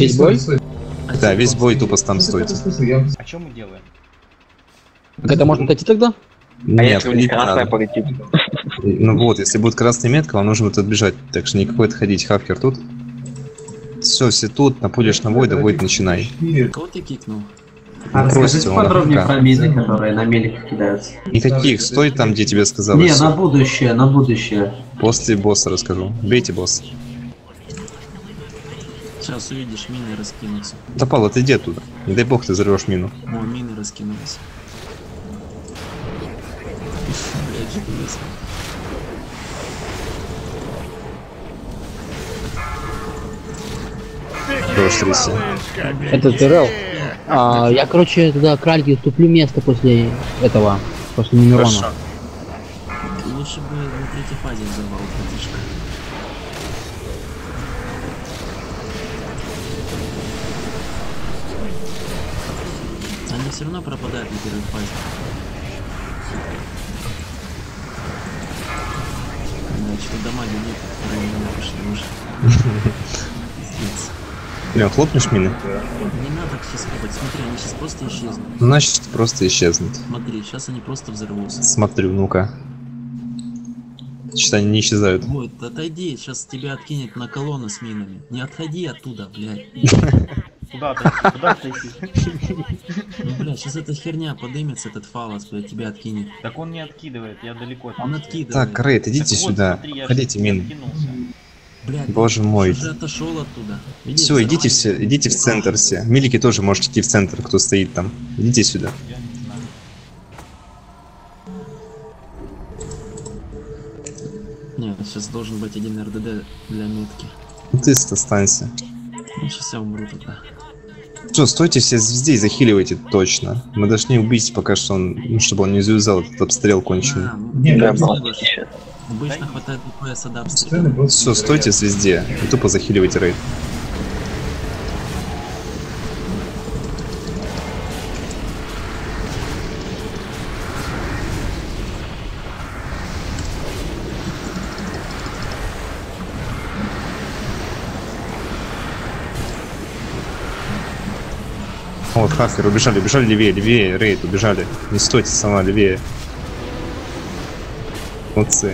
Весь бой? Да, весь бой тупо там стоит. А что мы делаем? Так это можно отойти тогда? Нет, если у них красная полетит. Ну вот, если будет красная метка, вам нужно будет отбежать. Так что никакой отходить, хавкер тут. Все тут, напулишь на Войда, Войд начинай. Кого ты кикнул? А Бросьте расскажите его подробнее на ПК. про мины, которые на мелик кидаются. Никаких, стой там, где тебе сказалось. Не, на будущее, на будущее. После босса расскажу. Бейте босса. Сейчас увидишь, мины раскинутся. Топал, отойди оттуда. Не дай бог ты взорвешь мину. О, мины раскинулись. Блять, что происходит? Проштрися. Это ТРЛ. Я, короче, туда к Ральке уступлю место после этого, после Мирона. Хорошо. Лучше бы на третьей фазе взорвал братишка. Они все равно пропадают на первой фазе. Да, что дамаги нет, вторая мина пошли уже. Пиздец. Блин, хлопнешь мины? Не надо сейчас хлопать, смотри, они сейчас просто исчезнут. Значит, просто исчезнут. Смотри, сейчас они просто взорвутся. Смотрю, ну-ка. Что-то они не исчезают. Вот, отойди, сейчас тебя откинет на колонну с минами. Не отходи оттуда, блядь. Куда ты? Куда ты идти? Ну, блядь, сейчас эта херня подымется, этот фалос, блядь, тебя откинет. Так он не откидывает, я далеко. Он откидывает. Так, Рейд, идите Так вот, сюда. смотри, я Ходите же мин. откинулся. Блядь, Боже мой. уже отошел оттуда. Все, идите все, идите в центр все. Милики тоже можете идти в центр, кто стоит там. Идите сюда. Я не знаю. Нет, сейчас должен быть один РДД для метки. Ну ты останься. Ну, сейчас я умру тогда. Все, стойте все здесь, захиливайте точно. Мы должны убить пока что он, ну, чтобы он не завязал этот обстрел конченый. Да, молодец еще. Обычно хватает ДПС от обстрела. Все, стойте везде и тупо захиливайте рейд. Вот, хакеры убежали, убежали левее, левее, рейд, убежали. Не стойте сама, левее. Молодцы.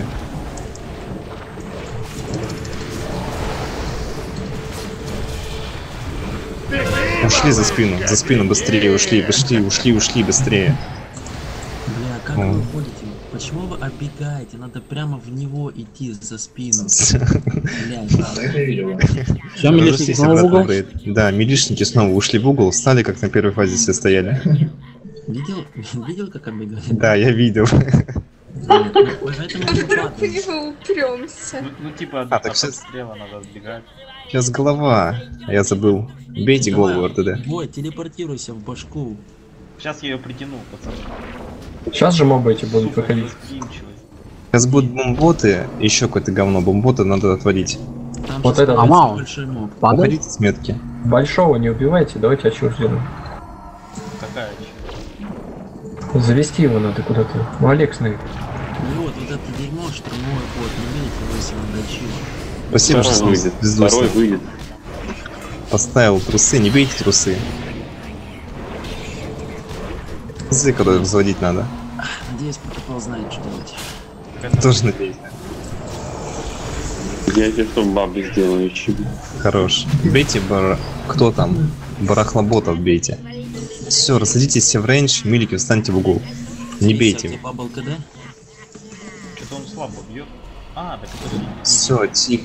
Ушли за спину быстрее, ушли быстрее. Бля, как вы уходите? Почему вы оббегаете? Надо прямо в него идти за спину. Блядь. Все, милишники снова в угол. Да, милишники снова ушли в угол, встали, как на первой фазе все стояли. Видел, как оббегали? Да, я видел. Поэтому мы падаем. него упремся. Ну типа так от сейчас- обстрела надо сбегать. Сейчас голова, а я забыл. Бейте голову РТД. Бой, телепортируйся в башку. Сейчас я ее притяну, пацаны. Сейчас же мобы эти будут Сука, выходить. восприимчивый. Сейчас будут бомботы, еще какое-то говно. Бомбота надо отводить. Там Вот щас это появится Амау. большой моб. Падает? Уходите с метки. Большого не убивайте, давайте отчужденного. Какая еще? Завести его надо куда-то. Ну, Олег знает. Ну вот это дерьмо, штурмовой ход, не видите, высило до чего. Спасибо, что Второй выйдет. Второй выйдет. Поставил трусы, не бейте трусы. Когда взводить надо. Надеюсь, протокол знает, что делать. Тоже надеюсь. Я тебе потом бабы сделаю, чего. Хорош. Бейте кто там? Барахлоботов бейте. Все, рассадитесь все в рейндж, милики встаньте в угол. Не бейте его. Бабл КД? Что-то он слабо бьет. А, так это же- Все, тихо.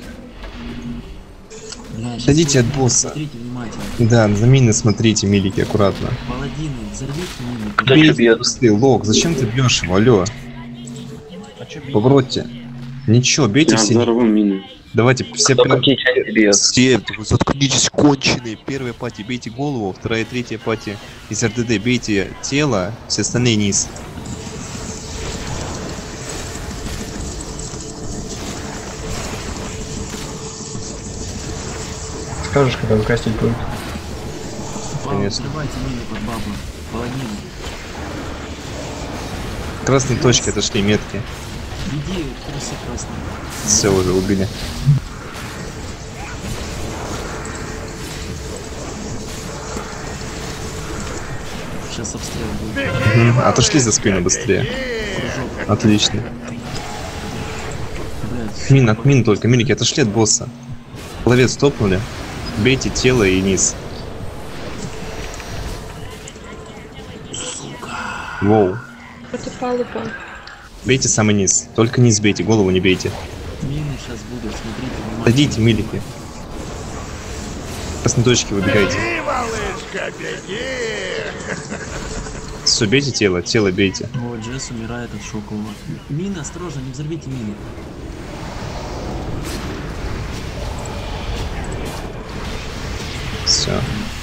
Бля, щас Отойдите вы от босса. Смотрите внимательно. Да, за мины смотрите, милики, аккуратно. Паладины, взорвите мины. Кто еще бьет? Ты, Лок, зачем ты бьешь его, алло? А чё бить? Поворотьте. Ничего, бейте Я все. взорву мину. Давайте все Кто какие части бьет? Все, вы заткнитесь, конченые. Первая пати бейте голову, вторая, третья пати из РДД бейте тело, все остальные низ. Скажешь, когда выкастить будет. Конечно. Взрывайте мины под баблом. Паладины. Красные точки отошли, метки. Веди трусы красные. Все, уже убили. Сейчас обстрел будет. Отошли за спину быстрее. Кружок. Отлично. Блядь, От мин только. Милики, отошли от босса. Ловец топнули. Бейте тело и низ. Воу. Это палуба. Бейте самый низ. Только низ бейте, голову не бейте. мины сейчас будут, смотрите. внимательно. Дадите, милики. Красной точки выбегайте. Все, бейте тело, тело бейте. Вот, Джесс умирает от шокового. Мины, осторожно, не взорвите мины. Все.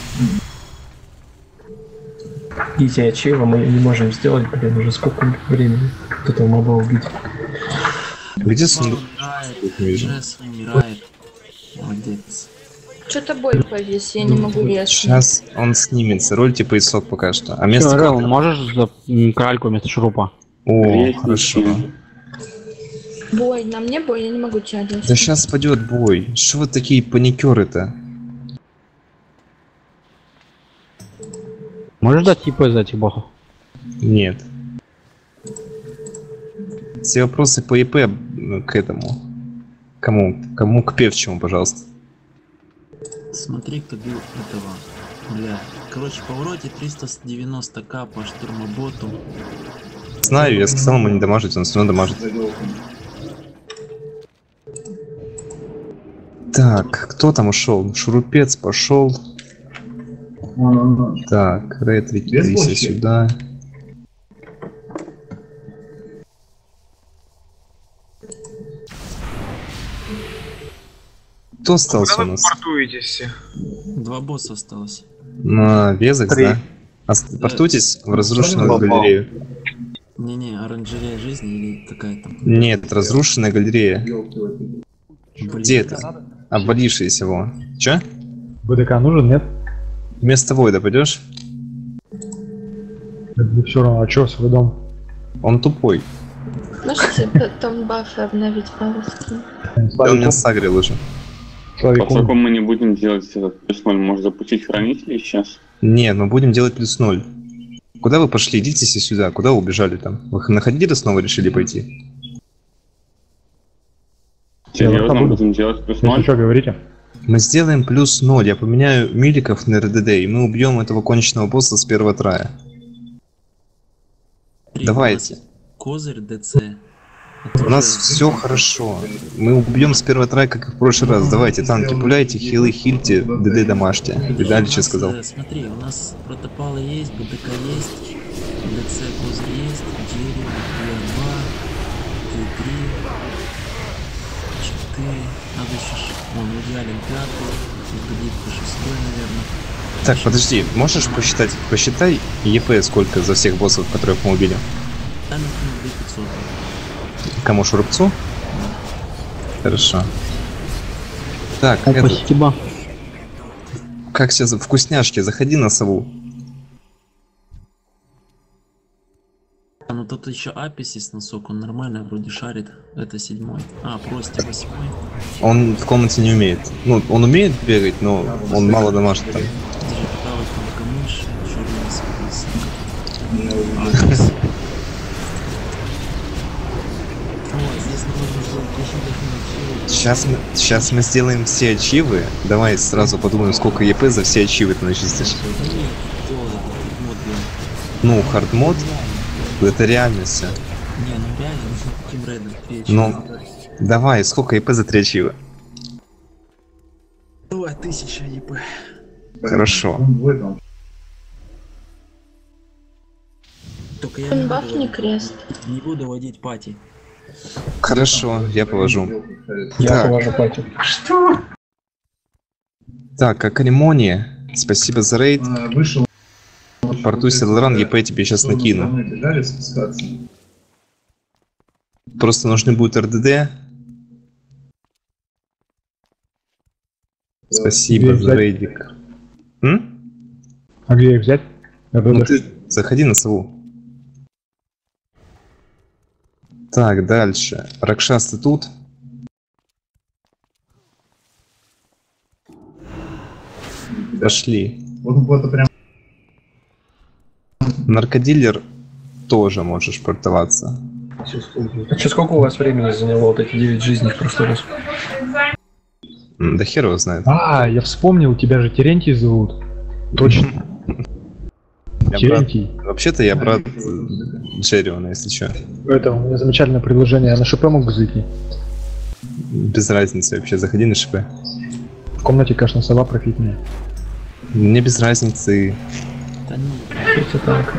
Изи ачива мы не можем сделать, блин, уже сколько времени. Кто-то моба убить. Где сундук? Умирает, Не вижу. Джесс умирает. Молодец. Что-то бой повис, я не могу резать. Сейчас он снимется. Рольте поясок пока что. А место... Рэл, можешь за кральку вместо шурупа? О, хорошо. Бой, на мне бой, я не могу тебя резать. Да сейчас пойдет бой. Что вы такие паникеры-то? Можешь дать ИП за этих бохов? Нет. Все вопросы по ИП к этому. Кому к певчему, пожалуйста. Смотри, кто бил этого. Бля. Короче, по уроте 390к по штурмоботу. Знаю, я сказал ему не дамажить, он все равно дамажит. Так, кто там ушел? Шурупец пошел. Так, ретрики сюда. Кто остался у нас? Два босса осталось. На Везекс, да? Портуйтесь в разрушенную галерею. Не-не, оранжерея жизни или какая там? Нет, разрушенная галерея. Блин. Где это? Обвалившаяся его. Чё? БДК нужен, нет? Вместо Войда пойдешь? Все равно, а чё, свой дом? Он тупой. Можете потом бафы обновить, пожалуйста? Он меня сагрил уже. Поскольку мы не будем делать этот плюс 0, может запустить хранителей сейчас? Нет, мы будем делать плюс 0. Куда вы пошли? Идите все сюда. Куда вы убежали там? Вы находили снова решили пойти? Серьезно, будем делать плюс 0? Если что, говорите. Мы сделаем плюс 0. Я поменяю миликов на РДД, и мы убьем этого конченного босса с первого трая. Давайте. Козырь ДЦ. У нас все хорошо. Мы убьем с первого трая, как и в прошлый раз. Давайте, танки, пуляйте, хилы, хильте, ДД домашьте. Видали, что сказал? Смотри, у нас протопалы есть, БДК есть, ДЦ козырь есть, дерево, Т2, Т3, 4. Надо еще... Вон, в идеале 5, ГДИП 6, наверное. Так, подожди, можешь посчитай ЕП сколько за всех боссов, которых мы убили? Там 2500. Кому, Шурупцу? Хорошо. Так, это, Спасибо. как сейчас, вкусняшки, заходи на сову. А, ну тут еще Апис есть носок, он нормально вроде шарит. Это 7-й. А, Прости 8-й. Он в комнате не умеет. Ну, он умеет бегать, но он мало домашний там. Держи, правый кнопка мыши, черный список. Ой, здесь нужно сделать очень. Сейчас мы сделаем все ачивы. Давай сразу подумаем, сколько ЕП за все ачивы ты начистишь. Ну, хардмод, это реально все. Не, ну реально, нужно каким рейдом? Ну, давай, сколько ЕП за 3 ачивы? Давай, 1000 ЕП. Хорошо. Только я Баф не крест. не буду водить пати. Хорошо, я положу. Я Так. повожу пати. Так, Акаримония, спасибо за рейд. Порту Седлран, ЕП тебе сейчас накину. Просто нужны будет РДД. Спасибо за рейдик. А где их взять? Ну ты заходи на сову. Так, дальше. Ракшас, ты тут? Пошли. Наркодилер тоже можешь портоваться. А че, сколько у вас времени заняло вот эти 9 жизней в прошлый раз? Да хер его знает. А, я вспомнил, тебя же Терентий зовут. Точно. Терентий. Вообще-то я брат Джерриона, если что. Это у меня замечательное предложение. Я на ШП могу зайти. Без разницы вообще, заходи на ШП. В комнате, конечно, сова профитная. Мне без разницы. Да ну, Это так.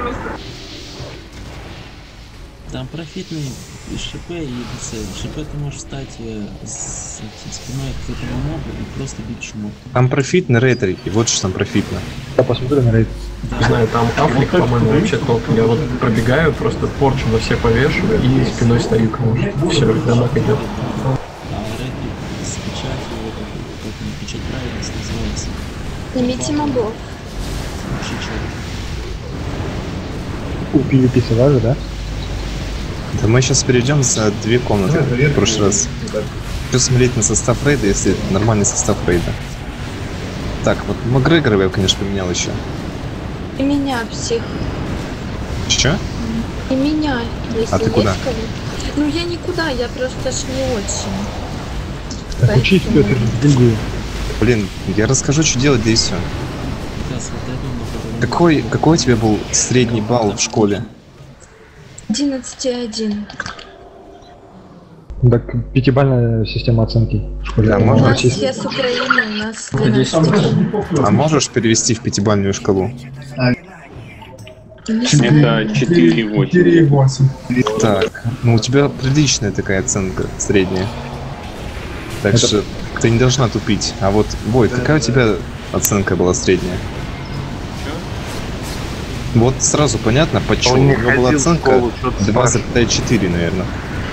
там профитный ШП и ДЦ. ШП ты можешь встать с этим спиной к этому мобу и просто бить чуму. Там профитный рейтер, и вот что там профитно. Я посмотрю на рейд. Не знаю, там Африк, по-моему, вообще топ. Я вот пробегаю, просто порчу на все повешу и спиной стою кому-то. Все, дамаг идет. А рейтер с печатью, как печать правильность называется. Снимите мобов. Вообще чё? У PvP сова же, да? Да мы сейчас перейдем за 2 комнаты в прошлый раз. Хочу смотреть на состав рейда, если это нормальный состав рейда. Так, вот Макгрегора я, конечно, поменял еще. И меня, псих. Че? И меня, если А ты есть куда? кого. Ну я никуда, я просто ж не очень. Так учись, Петр, другую. Блин, я расскажу, что делать, да и все. Сейчас вот это на пару. Какой у тебя был средний балл в школе? 11,1. Так, пятибалльная система оценки в школе. Да, У можно нас российский. я с Украины, у нас Надеюсь, 12. А можешь перевести в 5-бальную шкалу? Не знаю. Это 4,8. Так, ну у тебя приличная такая оценка средняя. Так что ты не должна тупить. А вот, Бой, какая у тебя оценка была средняя? Вот сразу понятно, почему. У него была оценка 2,4, наверное.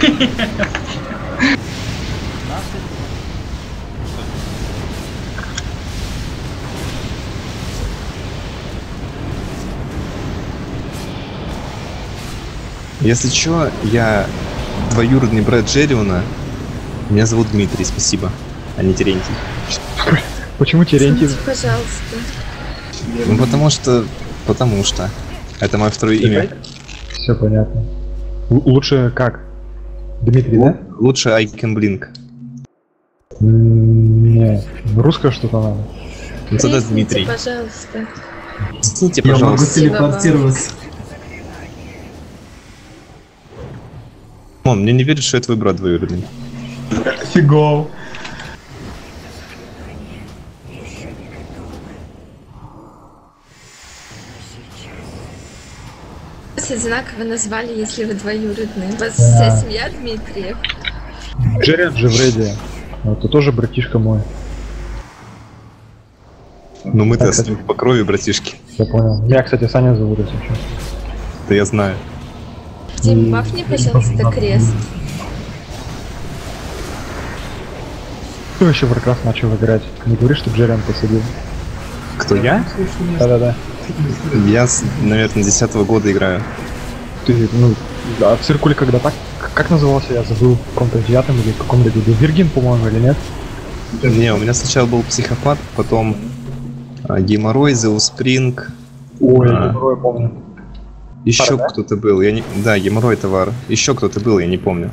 Если чё, я двоюродный брат Джерриона. Меня зовут Дмитрий, спасибо, а не Терентий. Почему Терентий? Извините, пожалуйста. Ну потому что. Это мое второе имя. Все понятно. Лучше как? Дмитрий, да? Лучше I can blink. Не, русское что-то надо. Ну тогда Тресните, Дмитрий. пожалуйста. Стните, Я могу пожалуйста. телепортироваться. Мам, мне не веришь, что я твой брат двоюродный. Фигово. Знак вы назвали, если вы двоюродные. У вас вся семья Дмитриев. Джеррион же в рейде. Это тоже братишка мой. Ну мы-то Так, с ним по крови, братишки. Я понял. Меня, кстати, Саня зовут, если что. Да я знаю. Дим, бафни, пожалуйста, крест. Кто еще в Warcraft начал играть? Не говори, что Джеррион посадил. Кто я? Да-да-да. Я, наверное, 10-го года играю. Ты, ну, а в циркуле когда так? Как назывался? Я забыл, в каком-то 9-м или в каком-то году. Виргин, по-моему, или нет? Не, у меня сначала был психопат, потом геморрой, Зеуспринг. Ой, А. геморрой помню. Еще да? кто-то был. Да, геморрой товар. Еще кто-то был, я не помню.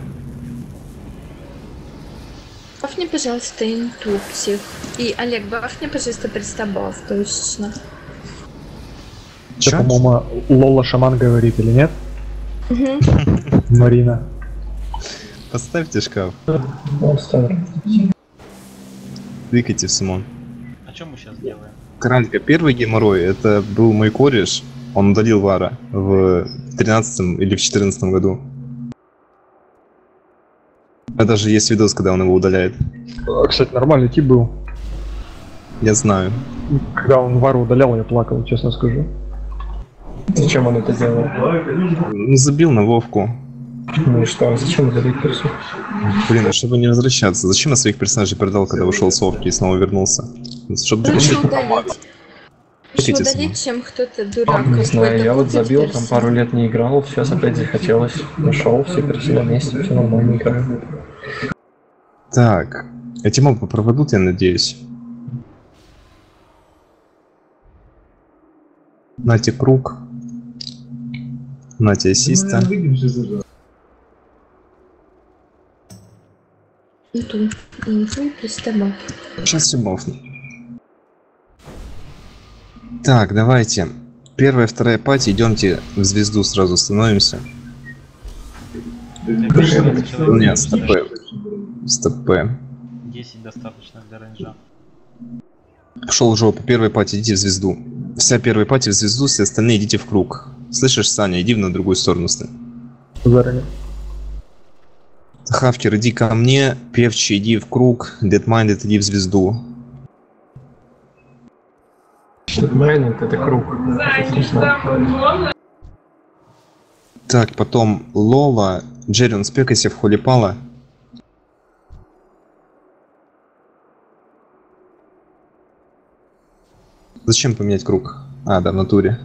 Бафни, пожалуйста, инту, псих. И, Олег, бафни, пожалуйста, пристабов, точно. Это, Чё? по-моему, Лола Шаман говорит, или нет? Угу. Марина. Поставьте шкаф. Монстр. Тыкайте в Симон. А что мы сейчас делаем? Кралька, первый геморрой, это был мой кореш. Он удалил Вара в 13 или в 14 году. А даже есть видос, когда он его удаляет. Кстати, нормальный тип был. Я знаю. Когда он Вару удалял, я плакал, честно скажу. Зачем он это делал? Ну, забил на Вовку. Ну и что, зачем удалить персу? Блин, а чтобы не возвращаться. Зачем я своих персонажей продал, когда ушел с Вовки и снова вернулся? Чтобы Лучше получить удалить. Лучше Хотите удалить, чем кто-то дурак. Не знаю, какой-то я вот будет забил, перс. там пару лет не играл, сейчас опять захотелось. Нашел, все персы на месте, все нормально играю. Так, эти мобы проведут, я надеюсь. Нате круг. На тебе ассиста. Инту плюс добавь. Сейчас все бафну. Так, давайте. Первая, вторая пати, идемте в звезду сразу становимся. Нет, стопэ. Стопэ. 10 достаточно для рейнджа. Пошел в жопу. Первая пати, идите в звезду. Вся первая пати в звезду, все остальные идите в круг. Слышишь, Саня, иди на другую сторону. Заранее. Хавкер, иди ко мне. Певчий, иди в круг. Deadminded, иди в звезду. Deadminded это круг. Так, потом Лола. Джеррион, спекайся в Холипала. Зачем поменять круг? А, да, в натуре.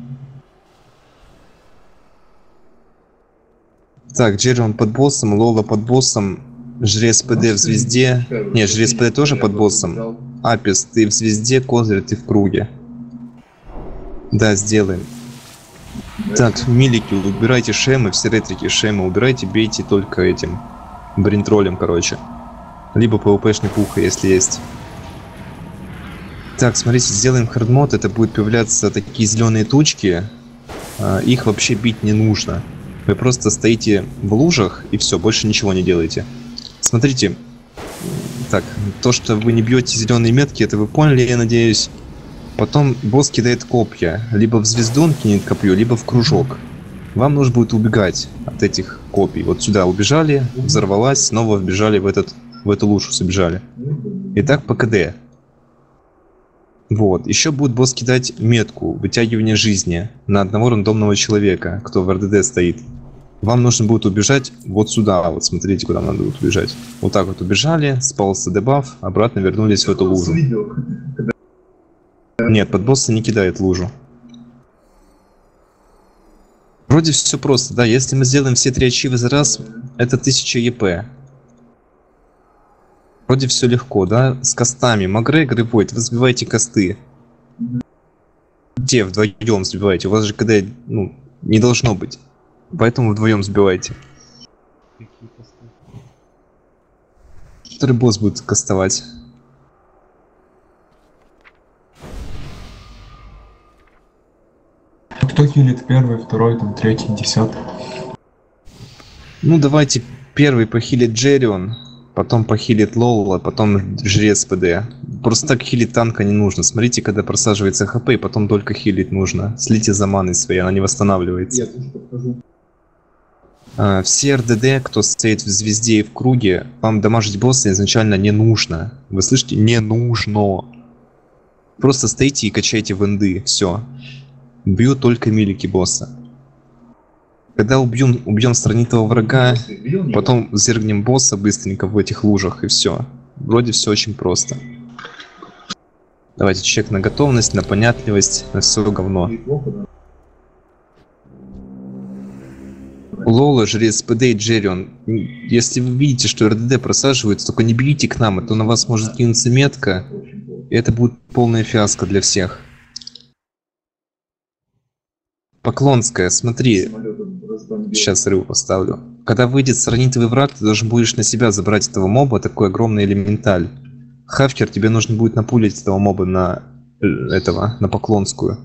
Так, Джеррион под боссом, Лола под боссом, Жрец ПД в звезде. Нет, Жрец ПД тоже под боссом. Апис, ты в звезде, Козырь, ты в круге. Да, сделаем. Так, милики, убирайте шемы, все ретрики шемы убирайте, бейте только этим бринтролем, короче. Либо PvP-шный пуха, если есть. Так, смотрите, сделаем хардмод, это будет появляться такие зеленые тучки. Их вообще бить не нужно. Вы просто стоите в лужах и все, больше ничего не делаете. Смотрите. Так, то, что вы не бьете зеленые метки, это вы поняли, я надеюсь. Потом босс кидает копья. Либо в звезду он кинет копье, либо в кружок. Вам нужно будет убегать от этих копий. Вот сюда убежали, взорвалась, снова вбежали в эту лужу, собежали. И так по КД. Вот. Еще будет босс кидать метку вытягивания жизни на одного рандомного человека, кто в РДД стоит. Вам нужно будет убежать вот сюда. Вот смотрите, куда надо будет убежать. Вот так вот убежали, спался дебаф, обратно вернулись в эту лужу. Нет, под босса не кидает лужу. Вроде все просто, да. Если мы сделаем все 3 ачивы за раз, это 1000 ЕП. Вроде все легко, да? С кастами. Макгрегор и Войд, вы сбиваете касты. Те вдвоем сбиваете. У вас же КД, ну, не должно быть. Поэтому вдвоем сбивайте. Который босс будет кастовать? Кто хилит первый, второй, там, третий, 10-й? Ну, давайте первый похилит Джеррион, потом похилит Лола, потом Жрец ПД. Просто так хилить танка не нужно. Смотрите, когда просаживается ХП, и потом только хилить нужно. Слите за маной своей, она не восстанавливается. Все РДД, кто стоит в звезде и в круге, вам дамажить босса изначально не нужно. Вы слышите? Не нужно. Просто стоите и качайте венды. Все. Бью только милики босса. Когда убьем странитого врага, потом зергнем босса быстренько в этих лужах и все. Вроде все очень просто. Давайте чек на готовность, на понятливость, на все говно. Лола, Жрец ПД и Джеррион. Если вы видите, что РДД просаживается, только не берите к нам, а то на вас может кинуться метка, и это будет полная фиаско для всех. Поклонская, смотри. Сейчас рыбу поставлю. Когда выйдет сранитовый враг, ты должен будешь на себя забрать этого моба, такой огромный элементаль. Хавкер, тебе нужно будет напулить этого моба на на Поклонскую.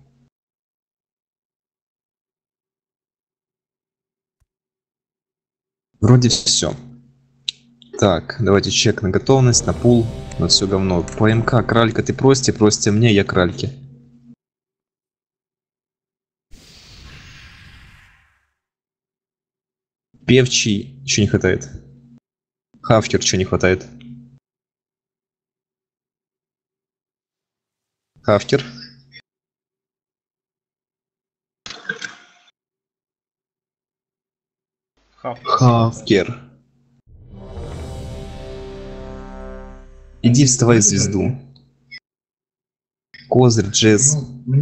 Вроде все. Так, давайте чек на готовность, на пул, на все говно. По МК, Кралька, ты просите мне, я Кральки. Певчий, еще не хватает. Хавкер, что не хватает. Хавкер. Хавкер. Иди вставай в звезду. Козырь, Джесс.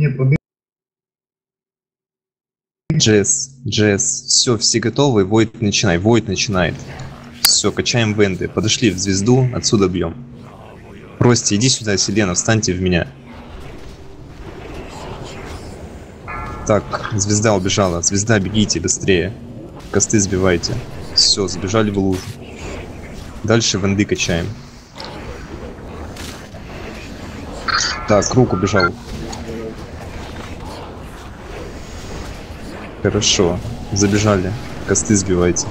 Джесс. Все готовы. Войд начинай. Войд начинает. Все, качаем венды. Подошли в звезду, отсюда бьем. Прости, иди сюда, Селена, встаньте в меня. Так, звезда убежала. Звезда, бегите быстрее. Косты сбивайте. Все, забежали в лужу. Дальше венды качаем. Так, круг убежал. Хорошо, забежали. Косты сбивайте.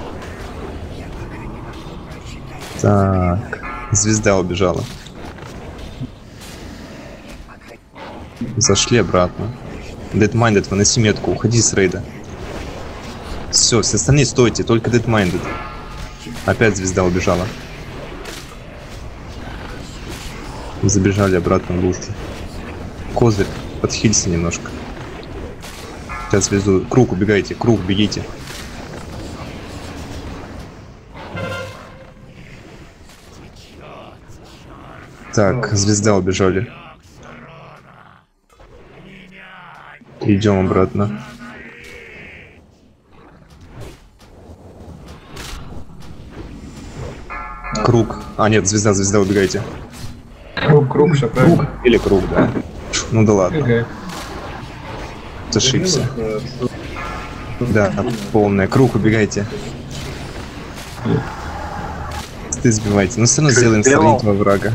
Так, звезда убежала. Зашли обратно. Deadminded, выноси метку, уходи с рейда. Все, все остальные стойте, только Deadminded. Опять звезда убежала. Забежали обратно в лужу. Козырь, подхилься немножко. Сейчас звезду. Круг, убегайте, круг, бегите. Так, звезда убежали. Идем обратно. Круг. А, нет, звезда, звезда, убегайте. Круг, все правильно. Круг или круг, да. Ну да ладно. Ага. Ошибся. Да, полная. Круг, убегайте. Ты сбивайте. Ну все равно сделаем сравнительного врага.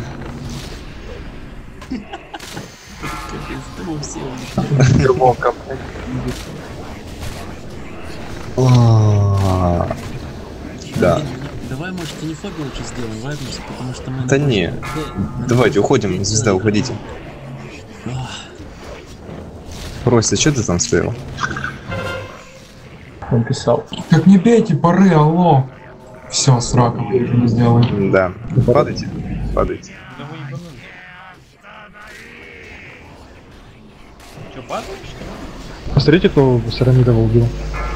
Да. Давай, может, тенефобию лучше сделаем, вайпнемся, потому что мы... Да не. Давайте, уходим, звезда, уходите. Ростя, что ты там стоял? Он писал. Так не бейте пары, алло. Все, с раком не сделаем. Да. Падайте. Падайте. Да вы ебанулись. Че, падаешь, что ли? Посмотрите, кто Сарамидова убил.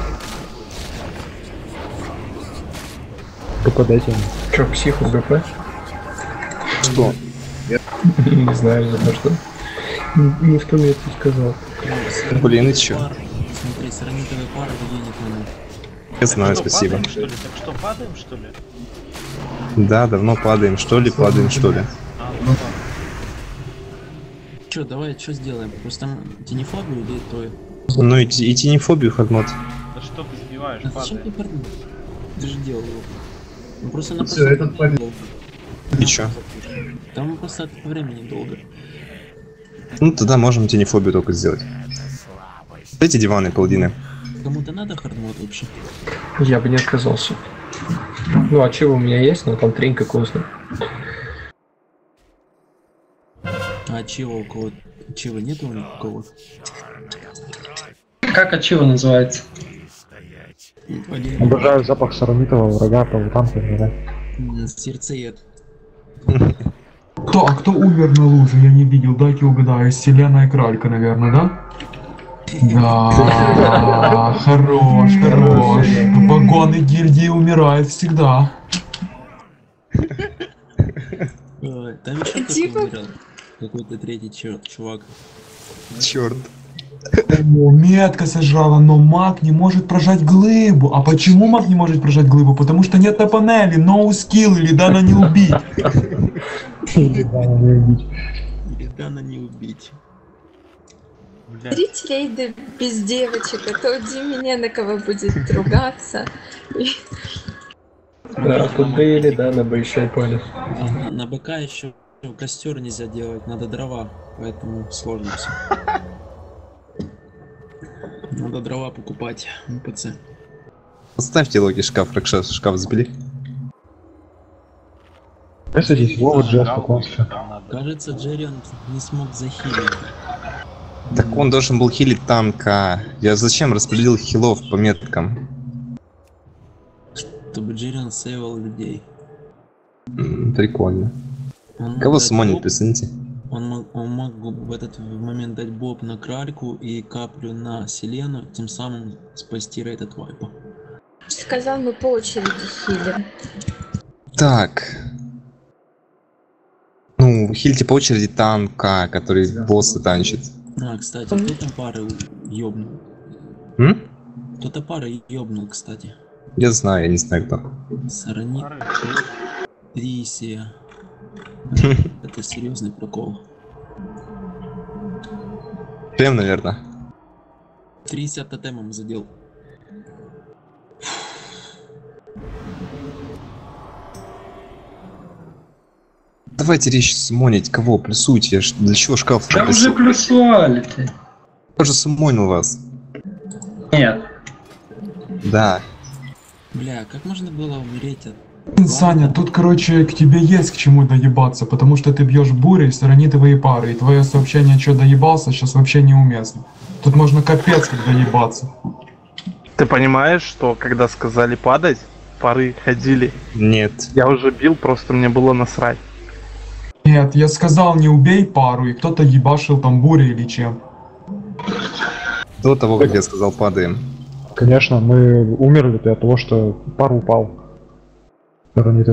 Попадайте ему. Че, психу ГП? Что? Не знаю, за что. Никто мне это не сказал. Блин, и чё? Смотри, сарамитовая пара денег надо. Я знаю, что, спасибо. падаем, что ли? Так что, падаем, что ли? Да, давно падаем, что ли, падаем, что ли. А, ну да. Че, давай, что сделаем? Просто тенефобию или то? Ну и тенефобию, Хагмот. Да что ты сбиваешь, А зачем падаем? ты парни? Ты же делал его. Ну просто на Всё, этот парень. И чё? Там просто по времени долго. Ну тогда можем тенефобию только сделать. Эти диваны, паладины. Кому-то надо хардмод вообще? Я бы не отказался. Ну, а чего у меня есть, но там тренька вкусно. А чего у кого? Чего нету у кого? Как Ачива называется? Обожаю запах Сарамитова, врага, полутанка, да. Сердцеед. Кто умер на луже? Я не видел, дайте угадаю. Селена и Кралька, наверное, да? Да, хорош. Вагоны гильдии умирают всегда. Там еще кто-то умирал. Какой-то третий чувак. Черт. О, метка сожрала, но маг не может прожать глыбу. А почему маг не может прожать глыбу? Потому что нет на панели, no skill или дана не убить. Или дана не убить. Блядь. Берите рейды без девочек, а то меня на кого будет ругаться. Да, тут были, да, на еще поле. На БК еще костер нельзя делать, надо дрова, поэтому сложно все. Надо дрова покупать на ПЦ. Поставьте логи шкаф, шкаф забили. Садись, Вова, Джесс, покончится. Кажется, Джеррион не смог захилить. Так он должен был хилить танка. Я зачем распределил хилов по меткам? Чтобы Джеррион сейвал людей. Прикольно. Он Кого мог сумонит, дать присоедините? боб, он мог в этот момент дать боб на Кральку и каплю на Селену, тем самым спасти рейд от вайпа. Сказал, мы по очереди хилим. Так. Ну, хильте по очереди танка, который босса танчит. А, кстати, кто там пары ёбнул? Кто-то пары ёбнул, кстати. Я знаю, я не знаю кто. Саранит, Трисия. Это серьезный прокол. Прям, наверное. 30 тотемом задел. Давайте речь суммонить, кого плюсуйте, для чего шкаф? Да уже плюсовали ты. Кто же суммонил вас? Нет. Да. Бля, как можно было умереть от... Саня, тут, короче, к тебе есть к чему доебаться, потому что ты бьешь бурей, сторони твои пары, и твое сообщение, что доебался, сейчас вообще неуместно. Тут можно капец как доебаться. Ты понимаешь, что когда сказали падать, пары ходили? Нет. Я уже бил, просто мне было насрать. Нет, я сказал не убей пару, и кто-то ебашил там бурей или чем. До того, как я сказал, падаем. Конечно, мы умерли от того, что пар упал. Мне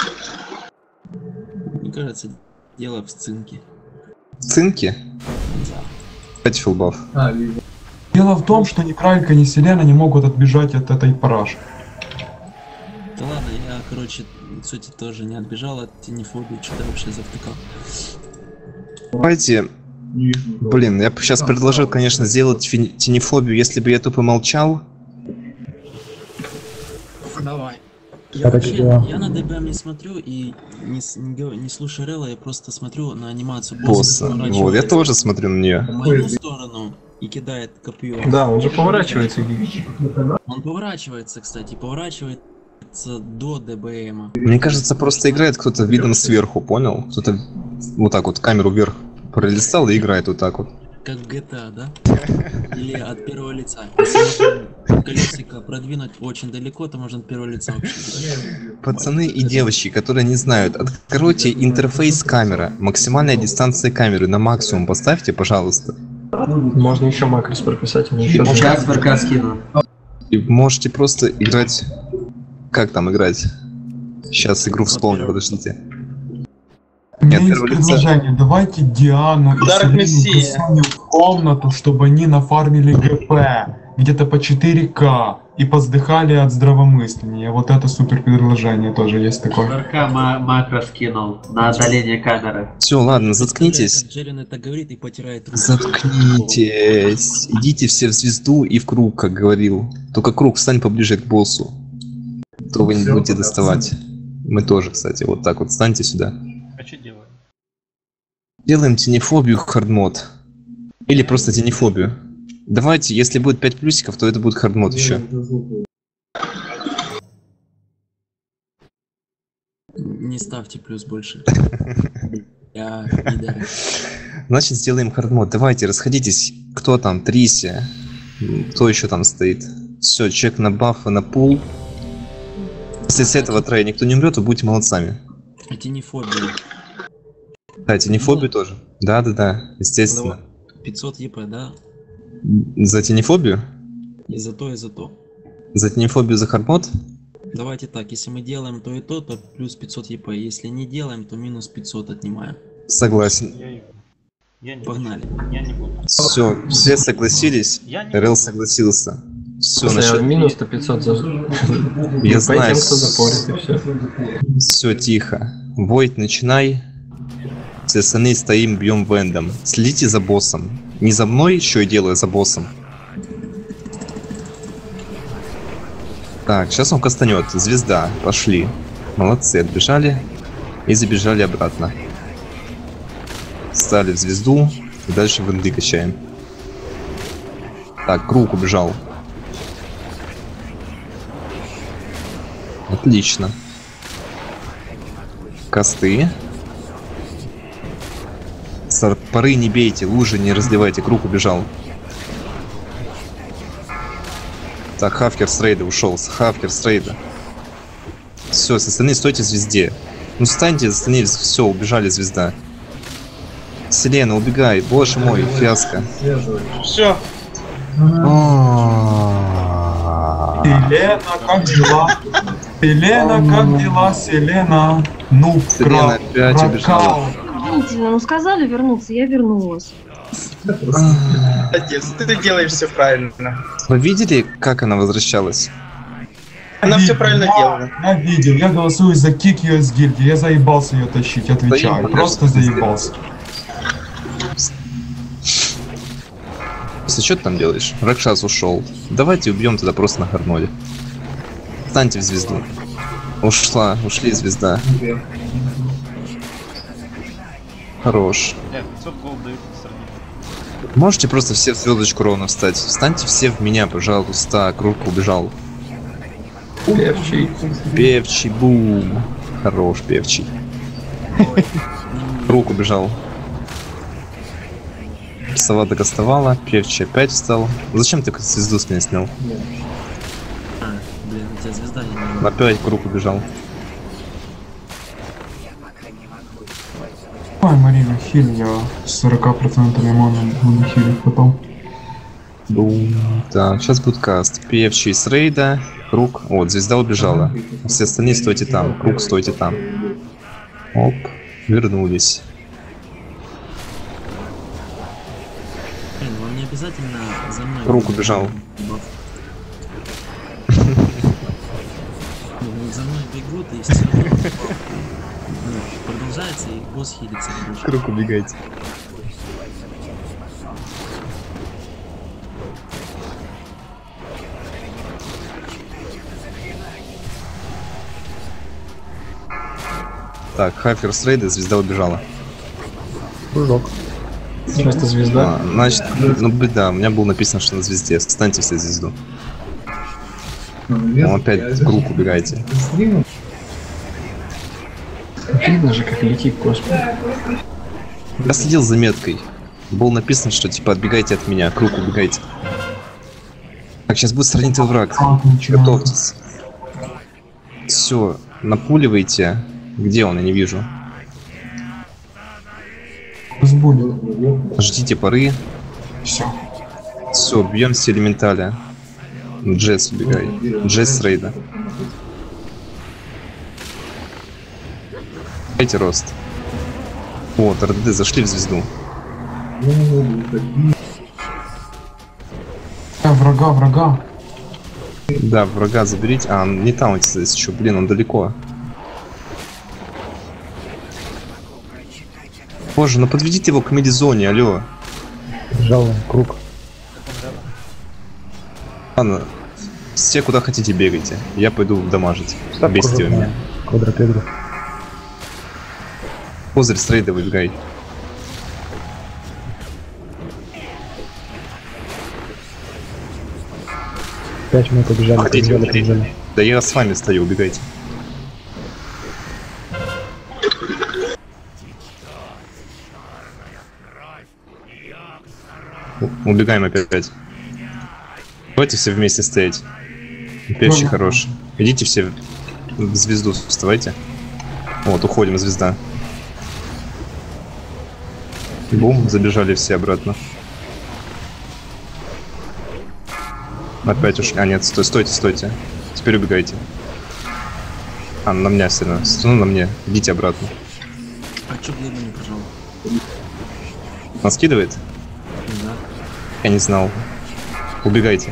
кажется, дело в цинке. В цинке? Да. 5 филбов. Дело в том, что ни Кралька, ни Селена не могут отбежать от этой параши. Да ладно, я, короче, кстати, тоже не отбежал от тенефобии, что-то вообще завтыкал. Давайте... Блин, я бы сейчас предложил, конечно, сделать тенефобию, если бы я тупо молчал. Давай. Я на ДБМ не смотрю и не слушаю Релла, я просто смотрю на анимацию босса. Вот, я тоже смотрю на нее. В мою сторону и кидает копье. Да, он же поворачивается. Он поворачивается, кстати, поворачивается до ДБМа. Мне кажется, просто играет кто-то видом сверху, понял? Кто-то вот так вот камеру вверх пролистал и играет вот так вот. Как в GTA, да? Или от первого лица. Если можно колесико продвинуть очень далеко, то можно от первого лица вообще играть. Пацаны и девочки, которые не знают, откройте интерфейс камера, максимальная дистанция камеры на максимум поставьте, пожалуйста. Можно еще макрос прописать, но еще... Сейчас ВРК скину. И можете просто играть... Как там играть? Сейчас игру вспомню, подождите. У меня есть предложение, давайте Диану и Селену засунем в комнату, чтобы они нафармили ГП где-то по 4К и поздыхали от здравомысления. Вот это супер предложение тоже есть такое. ВРК макро скинул на удаление камеры. Все, ладно, заткнитесь. Джерин это говорит и потирает руки. Заткнитесь. Идите все в звезду и в круг, как говорил. Только круг, встань поближе к боссу. То вы не будете доставать. Мы тоже, кстати, вот так вот встаньте сюда. А что делаем? Делаем тенефобию хардмод. Или просто тенефобию. Давайте, если будет 5 плюсиков, то это будет хардмод еще. Не ставьте плюс больше. Я пидор. Значит, сделаем хардмод. Давайте, расходитесь. Кто там? Триси. Кто еще там стоит? Все, чек на бафы, на пул. Если с этого троя никто не умрет, то будете молодцами. А тенефобию? Да, тенефобию тоже. Да, естественно. 500 ЕП, да? За тенефобию? И за то, и за то. За тенефобию, за хардмод? Давайте так, если мы делаем то и то плюс 500 ЕП. Если не делаем, то минус 500 отнимаем. Согласен. Погнали. Я не буду. Все согласились. Рел согласился. Все, насчет... минус-то 500 за... Я знаю. Кто запорит, и все. Все, тихо. Войт, начинай. Все остальные стоим, бьем вендом. Следите за боссом. Не за мной, что я делаю, за боссом. Так, сейчас он кастанет. Звезда. Пошли. Молодцы, отбежали. И забежали обратно. Встали в звезду. И дальше венды качаем. Так, круг убежал. Отлично. Косты. Пары не бейте, лужи не разливайте, круг убежал. Так, Хавкер с рейда ушел, Хавкер с рейда. Все, остальные стойте в звезде. Ну встаньте, остановились, все, убежали звезда. Селена, убегай, боже мой, фиаско. Все. Селена, как дела? Селена, как дела, Селена? Ну, Селена опять убежала. Ну сказали вернуться, я вернулась. Отец, ты делаешь все правильно. Вы видели, как она возвращалась? Она все правильно делала. Я видел, я голосую за кик ее с гильдии, я заебался ее тащить, отвечаю, просто заебался. что ты там делаешь? Ракшас ушел. Давайте убьем тогда просто на Харноле. Встаньте в звезду. Ушли звезда. Хорош. Нет, 500 голд дают на стороне. Можете просто все в звездочку ровно встать. Встаньте все в меня, пожалуйста. Круг убежал. Певчий. Певчий, бум. Хорош, певчий. Круг убежал. Сова докастовала, певчий опять встал. Зачем ты звезду с меня снял? Блин, у тебя звезда не... Опять круг убежал. Ой, Марина, хиль, я с 40% мана на хиле потом. Бум. Так, сейчас будет каст. Певчий с рейда. Круг. Вот, звезда убежала. Все остальные стойте там. Круг, стойте там. Оп. Вернулись. Блин, вам не обязательно за мной... Круг убежал. За мной бегут и все. Продолжается и босс хилится. Круг убегайте. Так, Хафер с рейда, звезда убежала. Кружок. Просто звезда. Значит, ну да, у меня было написано, что на звезде. Встаньте все звезду. Ну, опять круг убегайте. Видно же, как летит космос. Я следил за меткой. Было написано, что типа отбегайте от меня, круг убегайте. Так, сейчас будет сравнительный враг. Готовьтесь. Все, напуливайте. Где он? Я не вижу. Ждите поры. Все, бьем все элементали. Джесс убегай. Джесс с рейда. Дайте рост. Вот, РД зашли в звезду. Врага. Да, врага заберите. А, не там здесь еще, блин, он далеко. Боже, ну подведите его к медизоне, алло. Жал круг. Ладно, все куда хотите бегайте. Я пойду дамажить. Бесите у меня. Квадрапедру. Козырь с рейда выбегай. Пять мы побежали. Побежали. Да я с вами стою, убегайте. Убегаем опять. Давайте все вместе стоять. Певчий хорош. Идите все в звезду, вставайте. Вот, уходим, звезда. Бум, забежали все обратно. Опять ушли. А, нет, стойте. Теперь убегайте. А, на меня все равно. Ну, на мне. Идите обратно. А чё глыбу не пожал? Он скидывает? Да. Я не знал. Убегайте.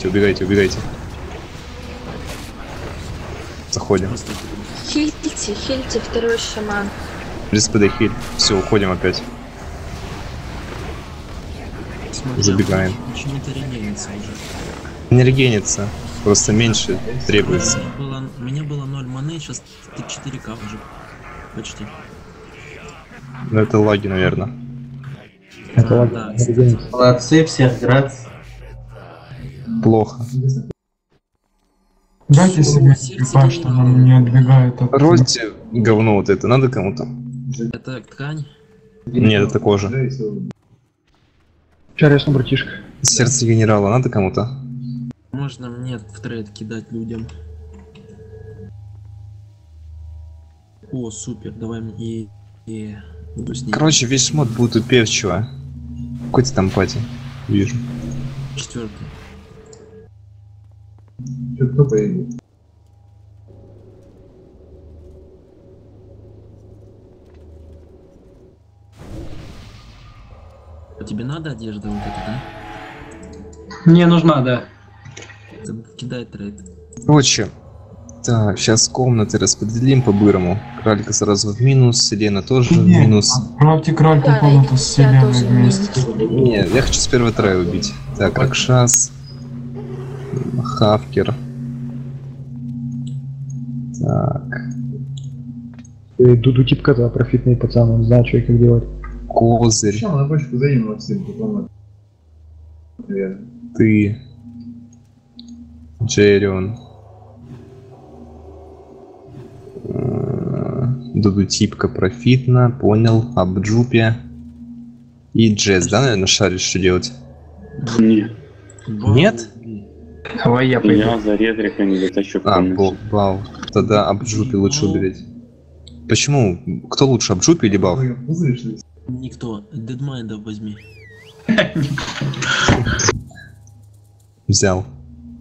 Заходим. Хильте, второй шаман. Без ПД хиль. Все, уходим опять. Смотри, забегаем. Почему-то регенится уже. Не регенится. Просто меньше требуется. У меня было 0 маны, сейчас 4к уже. Почти. Ну это лаги, наверное. Это лаги. Да. Молодцы, всех град. Плохо. Дайте себе крипа, что нам не отбегает от... Рольте говно вот это, надо кому-то. Это ткань? Нет, это кожа. Чаресну, братишка. Сердце генерала, надо кому-то? Можно мне в трейд кидать людям. О, супер, давай мне и буду с ним. Короче, весь шмот будет у певчего. Какой ты там пати? Вижу. 4. Кто поедет? А тебе надо одежда вот эта, да? Мне нужна, да. Кидай трейд. Короче, Так, сейчас комнаты распределим по-бырому. Кралька сразу в минус, Селена тоже в Нет, минус. отправьте Кральку в комнату с Селеной вместе. Нет, я хочу с первой трая убить. Так, Ракшас. Хавкер. Так. Дуду типка, да, профитный пацан, он знает, что и как делать. Козырь. Ты. Джерион. Дуду типка профитна, понял. Абджупе. И Джесс, да, наверное, шаришь, что делать? Нет. Нет? Давай я пойду. Я за ретрика не дотащу в комнате. Бал. Тогда Абджупе лучше уберечь. Почему? Кто лучше, Абджупе или Бал? Никто. Дедмайндов возьми. Взял.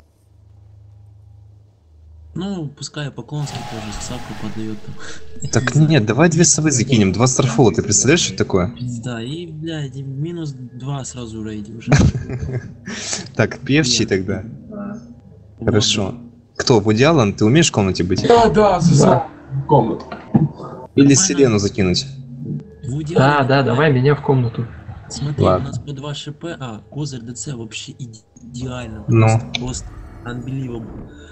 Ну, пускай Поклонский тоже сапку подает там. Так нет, давай 2 совы закинем, 2 старфола, ты представляешь, что это такое? Да, и, блядь, минус 2 сразу рейдим уже. Так, певчий тогда. Хорошо. Кто, Вуди Аллен, ты умеешь в комнате быть? Да, за комнату. Или Селену закинуть? Да, давай меня в комнату. Смотри, Ладно. у нас по 2 ШП, Козырь ДЦ вообще идеально. Ну. Просто unbelievable.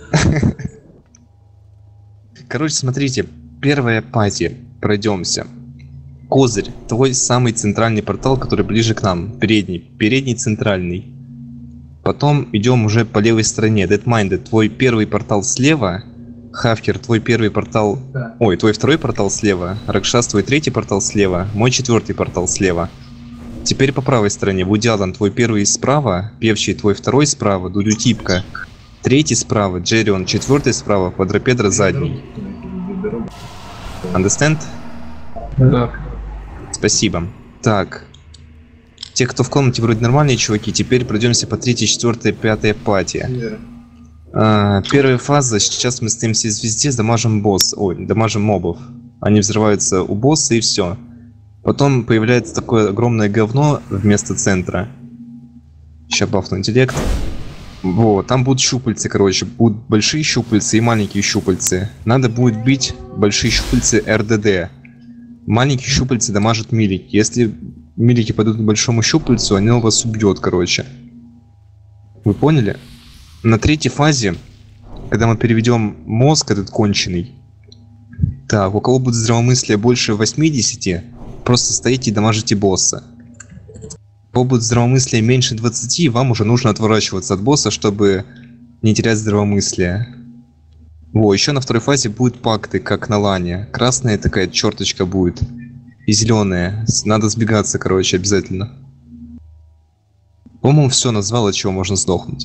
Короче, смотрите, первая пати, пройдемся. Козырь, твой самый центральный портал, который ближе к нам, передний центральный. Потом идем уже по левой стороне, Deadminded, твой первый портал слева, Хавкер, твой первый портал, ой, твой второй портал слева, Ракшас, твой третий портал слева, мой четвертый портал слева. Теперь по правой стороне, Вуди Аллен, твой первый справа, Певчий, твой второй справа, Дудю Типка. Третий справа, Джерион, четвертый справа, Квадрапедро задний. Understand? Да. Спасибо. Так. Те, кто в комнате, вроде нормальные чуваки, теперь пройдемся по 3, 4, 5 пати. Первая фаза, сейчас мы стоим все звезде, дамажим дамажим мобов. Они взрываются у босса и все. Потом появляется такое огромное говно вместо центра. Сейчас бафну интеллект. Вот, там будут щупальцы, короче, будут большие щупальцы и маленькие щупальцы. Надо будет бить большие щупальцы РДД. Маленькие щупальцы дамажат милики. Если милики пойдут к большому щупальцу, они вас убьет, короче. Вы поняли? На третьей фазе, когда мы переведем мозг этот конченый, так, у кого будет здравомыслие больше 80, просто стоите и дамажите босса. У кого будет здравомыслие меньше 20, вам уже нужно отворачиваться от босса, чтобы не терять здравомыслие. Во, еще на второй фазе будут пакты, как на лане. Красная такая черточка будет. И зеленая. Надо сбегаться, короче, обязательно. По-моему, все назвал, от чего можно сдохнуть.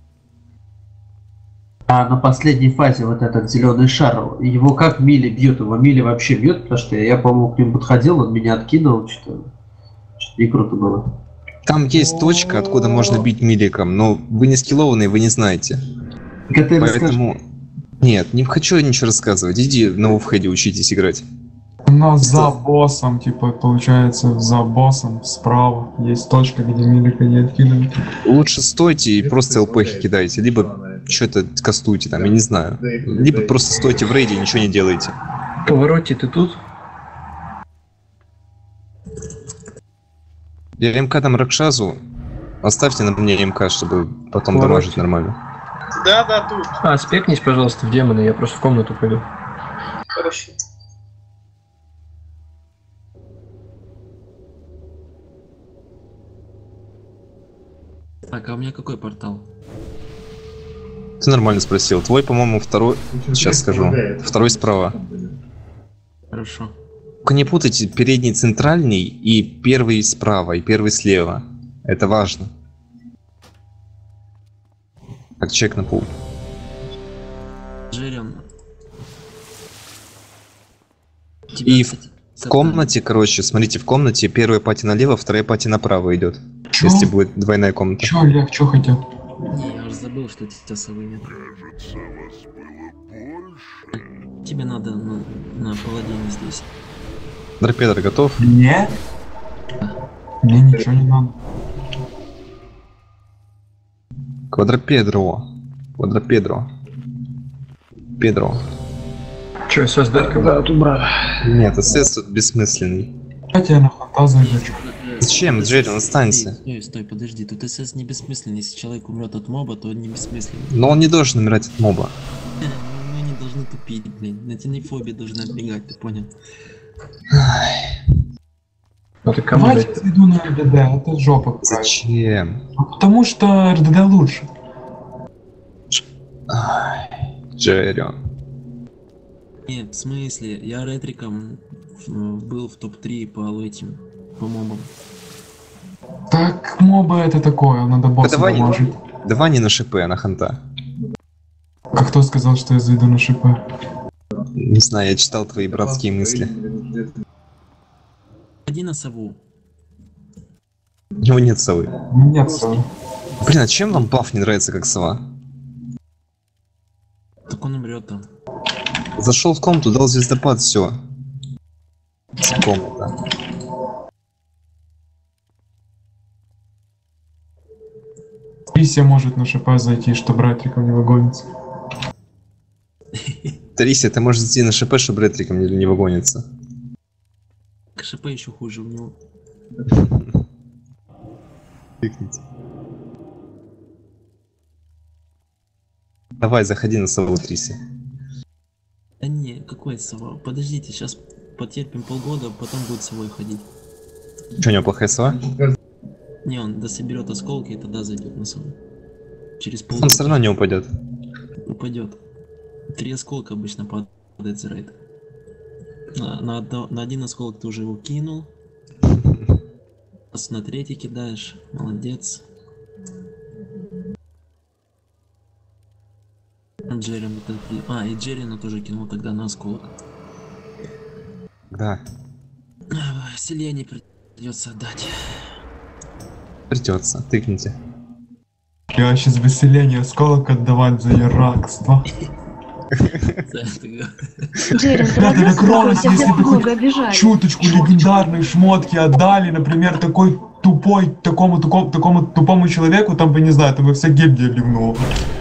А на последней фазе вот этот зеленый шар, его как Мили бьет? Его Мили вообще бьет? Потому что я, по-моему, к нему подходил, он меня откинул, что-то не круто было. Там есть точка, откуда можно бить миликом, но вы не скиллованные, вы не знаете. Поэтому... Нет, не хочу ничего рассказывать. Иди на оффхеде учитесь играть. У нас за боссом, типа, получается, за боссом справа есть точка, где милика не откидывают. Лучше стойте и просто ЛПхи кидайте, либо что-то кастуйте там, я не знаю. Либо просто стойте в рейде и ничего не делайте. Повороте, ты тут? Я МК дам Ракшазу. Оставьте на мне МК, чтобы потом дамажить нормально. Да, тут. Спекнись, пожалуйста, в демона, я просто в комнату пойду. Хорошо. Так, а у меня какой портал? Ты нормально спросил. Твой, по-моему, второй... Сейчас скажу. Второй справа. Хорошо. Только не путайте передний центральный и первый справа, и первый слева. Это важно. Так, чек на пул. Джерион. И в комнате, короче, смотрите, в комнате первая пати налево, вторая пати направо идет. Чё? Если будет двойная комната. Чё, Олег, чё хотел? Не, я уже забыл, что тебя совы нет. Тебе надо на паладине здесь. Драпедр готов? Нет. Мне ничего не надо. Квадрапедро. Педро. Че, создать когда убрали? Нет, СС тут бессмысленный. Давайте я на ханта зайду. Зачем, Джерри, он останется? Стой, подожди, тут СС не бессмысленный. Если человек умрет от моба, то он не бессмысленный. Но он не должен умирать от моба. Мы не должны тупить, блин. На тенефобии должны отбегать, ты понял? Давайте зайду на РДД, это жопа какая-то. Зачем? Потому что РДД лучше. Джерри. Нет, в смысле, я ретриком был в топ-3 по этим, по мобам. Так, моба это такое, надо босса доложить. Давай не на ШП, а на ханта. А кто сказал, что я зайду на ШП? Не знаю, я читал твои братские мысли. Иди на сову. У него нет совы. Нет совы. Блин, а чем вам баф не нравится, как сова? Так он умрет там. Зашел в комнату, дал звездопад, все. Комната. Трисия может на ШП зайти, чтобы ретриком не выгонится. Трисия, ты можешь зайти на ШП, чтобы ретриком не выгонится. ШП еще хуже у него. Тыкните. Давай, заходи на сову, Трисия. Да не, какой сова? Подождите, сейчас потерпим полгода, потом будет совой ходить. Че, у него плохая сова? Не, он дособерет осколки и тогда зайдет на сову. Через полгода. Он все равно не упадет. Упадет. 3 осколка обычно падает за рейд. На один осколок ты уже его кинул. На третий кидаешь. Молодец. Джерри, и Джеррина тоже кинул тогда на осколок. Да. Селение придется отдать. Придется, тыкните. Я сейчас выселение осколок отдавать за яракство. Ребята, так ровность, если бы хоть чуточку легендарной шмотки отдали, например, такой тупой, такому тупому человеку, там бы, не знаю, там бы вся гильдия ливнула.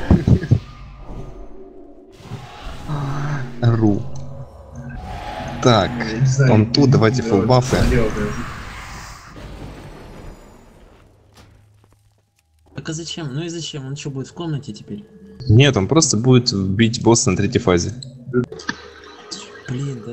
Ру. Так, он тут, давайте фулбафы. Так а зачем? Ну и зачем? Он что, будет в комнате теперь? Нет, он просто будет бить босса на 3-й фазе. Блин, да.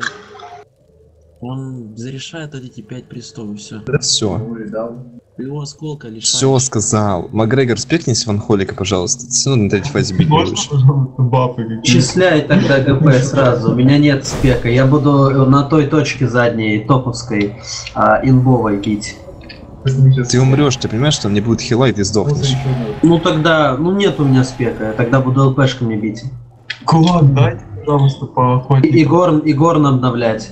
Он зарешает вот эти 5 престов и все. Все. Его осколка лишает. Все сказал. Макгрегор, спекнись ванхолика, пожалуйста. Все равно на 3-й фазе бить будешь. Числяй тогда ГП сразу. У меня нет спека. Я буду на той точке задней, топовской, инбовой бить. Ты умрешь, ты понимаешь, что мне будет хила, и ты сдохнешь. Ну тогда, нет у меня спека, я тогда буду ЛПшками бить. Кулак дайте, пожалуйста, по охотникам. Игорн обновлять.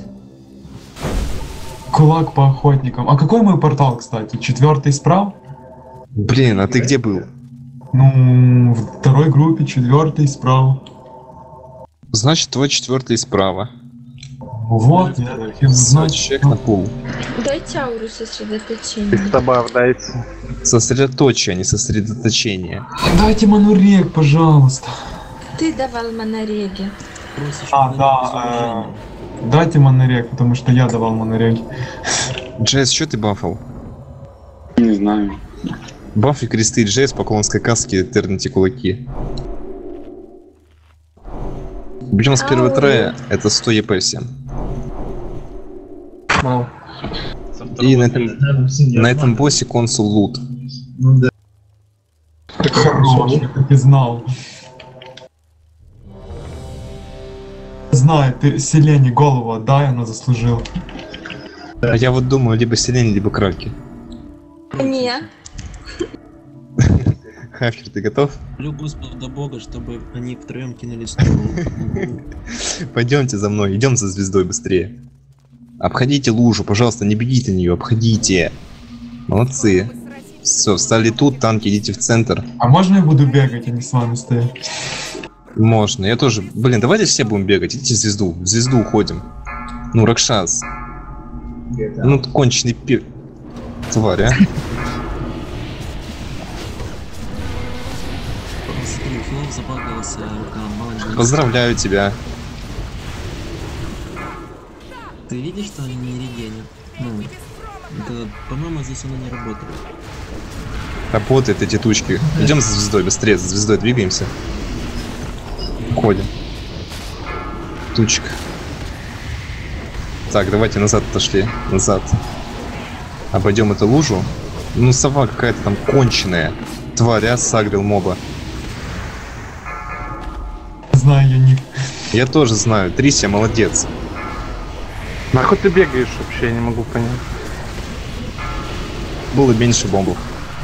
Кулак по охотникам. А какой мой портал, кстати? 4-й справа? Блин, а ты где был? Ну, в второй группе, 4-й справа. Значит, твой 4-й справа. Вот, я таким значит, человек на пол. Дайте ауру сосредоточения. Добавь, дайте. Сосредоточие, а не сосредоточение. Дайте манурек, пожалуйста. Ты давал монореги. Да. Дайте монорек, потому что я давал монорек. Джесс, что ты бафал? Не знаю. Бафи кресты Джесс по клонской каске, терните кулаки. Бьем с первого трая, это 100 ЕП всем. Мало. И на этом боссе консул лут. Ну да. Так хорош, я так и знал. Знаю, ты Селене голову отдай, она заслужила. А я вот думаю, либо Селене, либо Краки. Не. Хафер, ты готов? Молю Господа Бога, чтобы они втроем кинулись. Пойдемте за мной, идем за звездой быстрее. Обходите лужу, пожалуйста, не бегите на нее, обходите. Молодцы. Все, встали тут, танки, идите в центр. А можно я буду бегать, а не с вами стоять? Можно, я тоже. Блин, давайте все будем бегать, идите в звезду уходим. Ну, Ракшас. Ну, конченый тварь, а. Смотри, у Филов забагался молодец. Поздравляю тебя. Ты видишь, что они не регенят? Ну, это, по-моему, здесь оно не работает. Работает эти тучки. Идем за звездой, быстрее, за звездой двигаемся. Уходим. Тучка. Так, давайте назад отошли. Назад. Обойдем эту лужу. Ну, сова какая-то там конченая. Тварь, сагрил моба. Знаю я ник. Я тоже знаю. Трисия молодец. Нахуй ты бегаешь вообще, я не могу понять. Было меньше бомбов.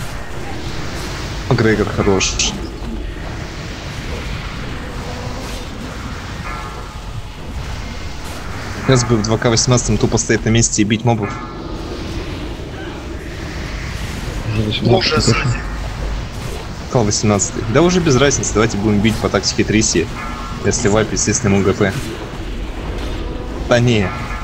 Грегор хорош. Сейчас бы в 2К18 тупо стоять на месте и бить мобов. Ужас. Кал 18. Да уже без разницы, давайте будем бить по тактике Трисии. Если вайп, естественно, ему ГП. Да не.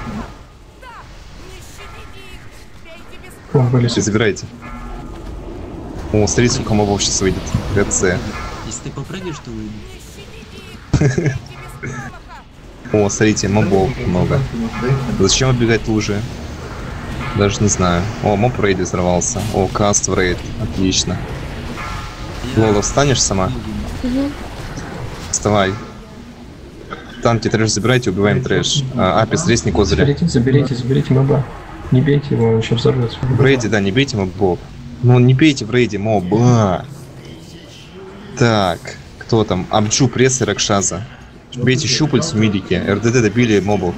Все, забирайте. О, смотрите, сколько мобов сейчас выйдет. ГЦ. Если ты попрыгаешь, то выйдет. О, смотрите, мобов много. Зачем оббегать лужи? Даже не знаю. О, моб в рейде взорвался. О, каст в рейд. Отлично. Лола, встанешь сама? Вставай. Танки трэш забирайте, убиваем трэш. Апис, резни козыря. Заберите моба. Не бейте его, он еще взорвется. В рейде, да, не бейте мобов. Ну, не бейте в рейде моба. Так, кто там? Абджу, пресс и Ракшаза. Бейте щупальца, мидики. РДД добили мобов.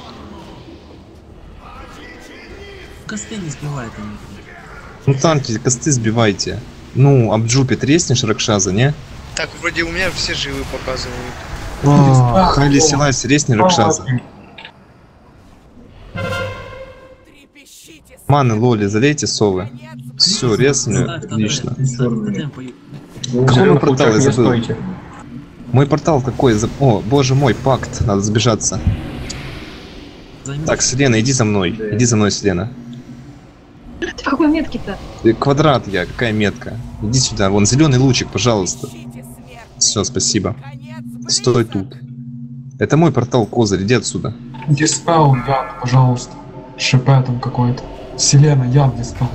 Косты не сбивает они. Ну, танки, косты сбивайте. Ну, Абджупи, треснешь Ракшаза, не? Так, вроде у меня все живы показывают. Хайли Силаси, резни Ракшаза. Маны, лоли, залейте совы. Все, резни, отлично. Какой мой портал, я забыл. Мой портал какой? О, боже мой, пакт, надо сбежаться. Так, Селена, иди за мной. Иди за мной, Селена. Ты какой метки-то? Квадрат я, какая метка? Иди сюда, вон зеленый лучик, пожалуйста. Все, спасибо. Стой тут. Это мой портал, козырь, иди отсюда. Диспел, яд, пожалуйста. ШП там какой-то. Селена, яд диспел.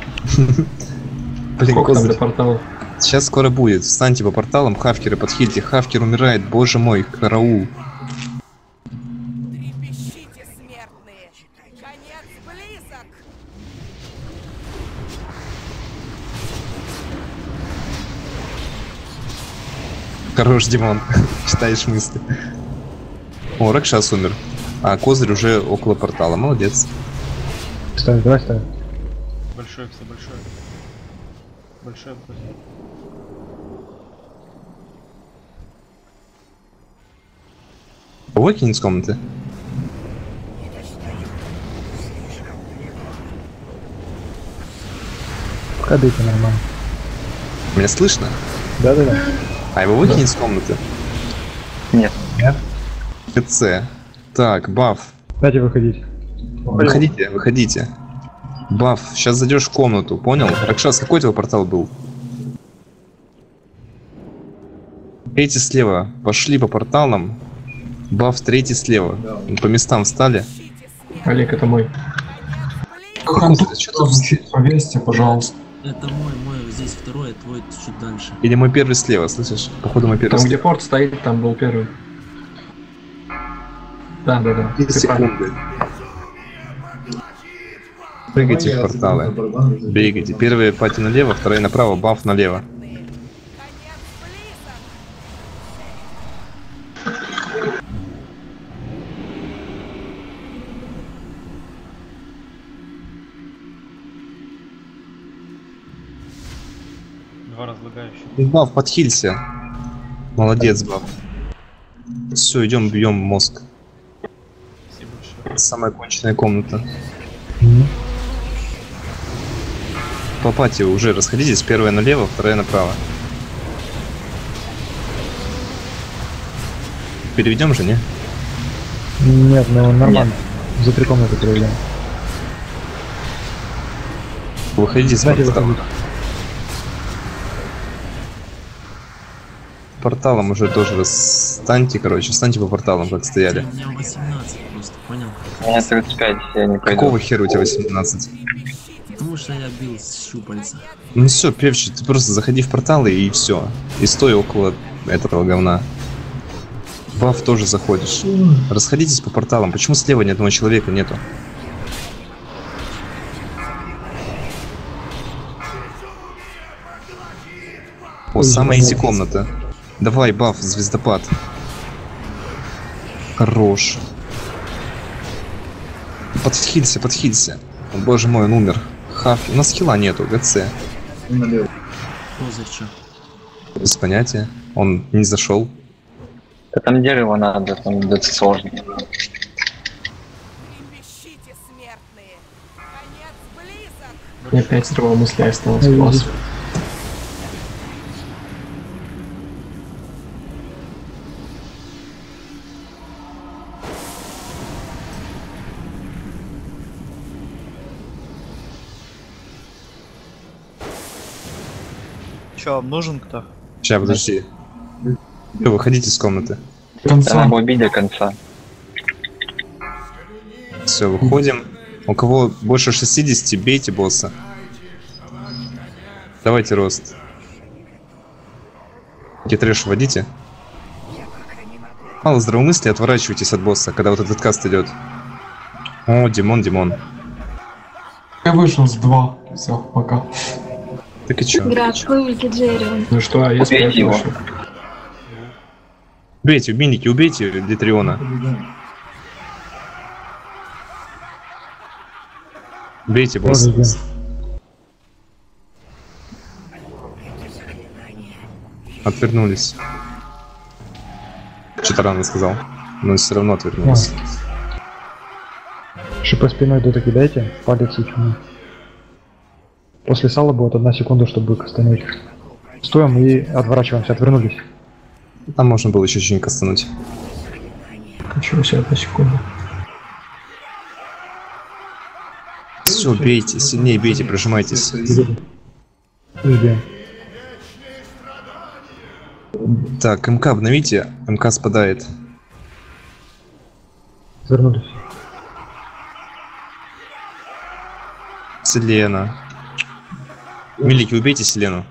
Блин, козырь. Сейчас скоро будет. Встаньте по порталам, Хавкеры подхильте. Хавкер умирает, боже мой, караул. Хорош, Димон. Читаешь мысли. О, Ракшас умер. А козырь уже около портала. Молодец. Ставь, давай ставь. Большое все, большое. Большое просим. Выкинь из комнаты. Кадыка нормально. Меня слышно? Да-да-да. А его выкинь из комнаты? Нет. Нет. КЦ. Так, баф. Дайте выходить. Выходите, выходите. Баф, сейчас зайдешь в комнату, понял? Ракшас, какой у тебя портал был? Эти слева. Пошли по порталам. Баф третий слева. По местам встали. Олег, это мой. Что-то повесьте, пожалуйста. Это мой, здесь второй, а твой чуть дальше. Или мой первый слева, слышишь? Походу мой первый там, слева. где порт стоит, там был первый. Да. 2 секунды. Прыгайте в порталы. Бегайте. Первая пати налево, вторая направо, баф налево. Два разлагающих. Баф, подхилься. Молодец, баф. Все, идем, бьем мозг. Спасибо большое. Самая конченная комната. По пати уже расходитесь. Первая налево, вторая направо. Переведем же, не? Нет, ну нормально. За 3 комнаты переведем. Выходите с портала. порталом уже тоже станьте, короче, станьте по порталам, как стояли. У меня 18 просто, понял? У меня 35, я не пойду. Какого хера у тебя 18? Потому что я бил с щупальца. Ну все, Певчик, ты просто заходи в порталы и все. И стой около этого говна. Баф тоже заходишь. Расходитесь по порталам. Почему слева ни одного человека нету? О, самая изи комната. Давай, баф, звездопад. Хорош. Подхилься, подхилься. О, боже мой, он умер. Хаф. У нас хила нету, ГЦ. Позырча. Без понятия. Он не зашел. Да там дерево надо, там это сложно. Мне 5 здравомыслия осталось класс. Че, вам нужен кто? Сейчас, подожди. Вы выходите из комнаты. Надо убить до конца. Все, выходим. У кого больше 60, бейте босса. Давайте рост. Трэш водите. Мало здравомыслия, отворачивайтесь от босса, когда вот этот каст идет. О, Димон. Я вышел с 2. Все, пока. Так и чё? Градскую Джерри. Ну что, а если я его? вышел? Убейте, убейники, убейте Литриона. Бейте босса. Отвернулись. Что-то рано сказал. Но все равно отвернулись. Шипы спиной до кидайте, палец и чуму. После сала будет 1 секунда, чтобы кастануть. Стоим и отворачиваемся, отвернулись. Там можно было еще чуть-чуть кастануть. Ничего себе, 1 секунду. Все, бейте, сильнее бейте, прижимайтесь. Так, МК обновите, МК спадает. Вернулись. Селена. Милики, убейте Селену.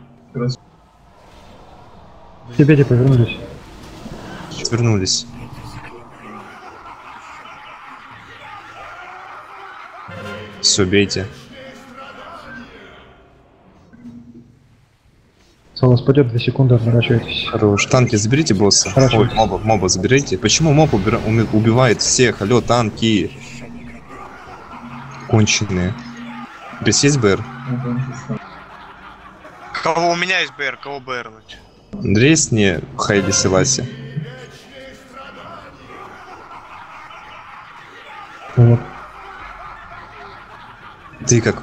Тебе повернулись. Вернулись. Все, бейте. Сало спадет 2 секунды, отворачивайтесь. Хорош. Танки заберите босса. Ой, моба заберите. Почему моб убивает всех? Алло, танки. Конченые. Здесь есть БР? Кого у меня есть БР, кого БР? Дресни Хайли Селаси. Вот. Ты как?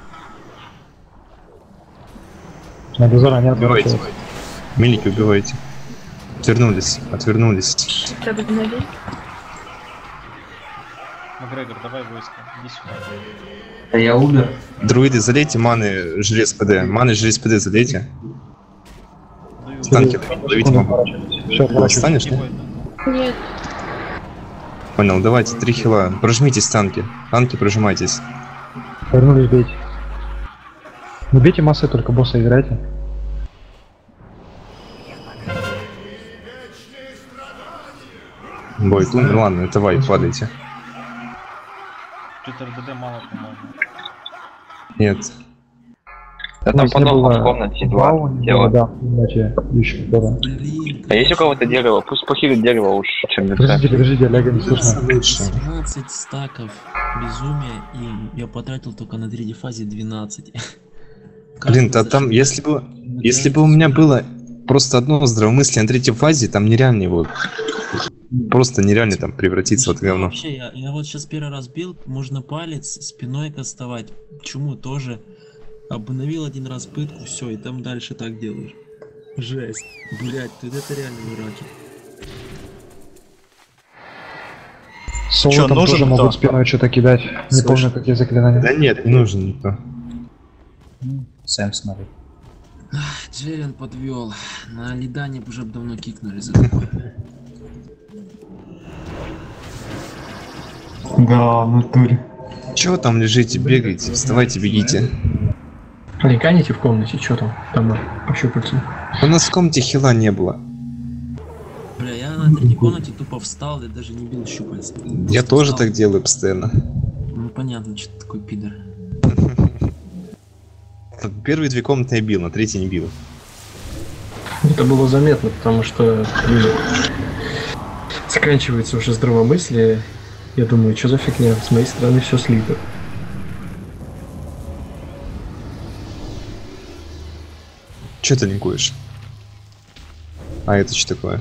Надо заранее Убивайте. отворачиваться. Милики убивайте. Отвернулись, отвернулись. Макгрегор, давай войско, иди сюда. Да я умер. Друиды, залейте маны желез ПД. Маны желез ПД залейте. Станки давите моба. Станешь, нет? Нет. Понял, давайте 3 хила. Прожмитесь танки. Танки прожимайтесь. Вернулись, бейте. Не бейте массы, только босса играйте. Бой, ну ладно, это вайп, падайте. Тут РДД мало, по-моему. Нет. Да там подохло в комнате 2 дела. Да, иначе еще да. А есть у кого-то дерево? Пусть похилит дерево лучше, чем Подождите, Олега не слышно. 16 стаков безумия, и я потратил только на 3D фазе 12. Блин, да там, если бы у меня было просто одно здравомыслие на 3-й фазе, там нереально его... Просто нереально там превратиться в это говно. Вообще, я вот сейчас первый раз бил, можно палец спиной кастовать, чуму тоже. Обновил 1 раз пытку, все, и там дальше так делаешь. Жесть. Блять, тут это реально вырачит. Соло там тоже могут спиной что-то кидать. Не помню, какие заклинания. Да нет, не нужен никто. Сэм, смотри. Джерен подвел. На Лидане уже давно кикнули за такое. Да, в натуре. Чего там лежите, бегаете? Вставайте, бегите. Ликаните в комнате, что там? Там по щупальцу. У нас в комнате хила не было. Бля, я на третьей комнате тупо встал и даже не бил щупальца. Я тоже так делаю постоянно. Ну понятно, что ты такой пидор. Первые 2 комнаты я бил, на 3-й не бил. Это было заметно, потому что заканчивается уже здравомыслие. Я думаю, что за фигня? С моей стороны все слито. Че ты линкуешь? А это что такое?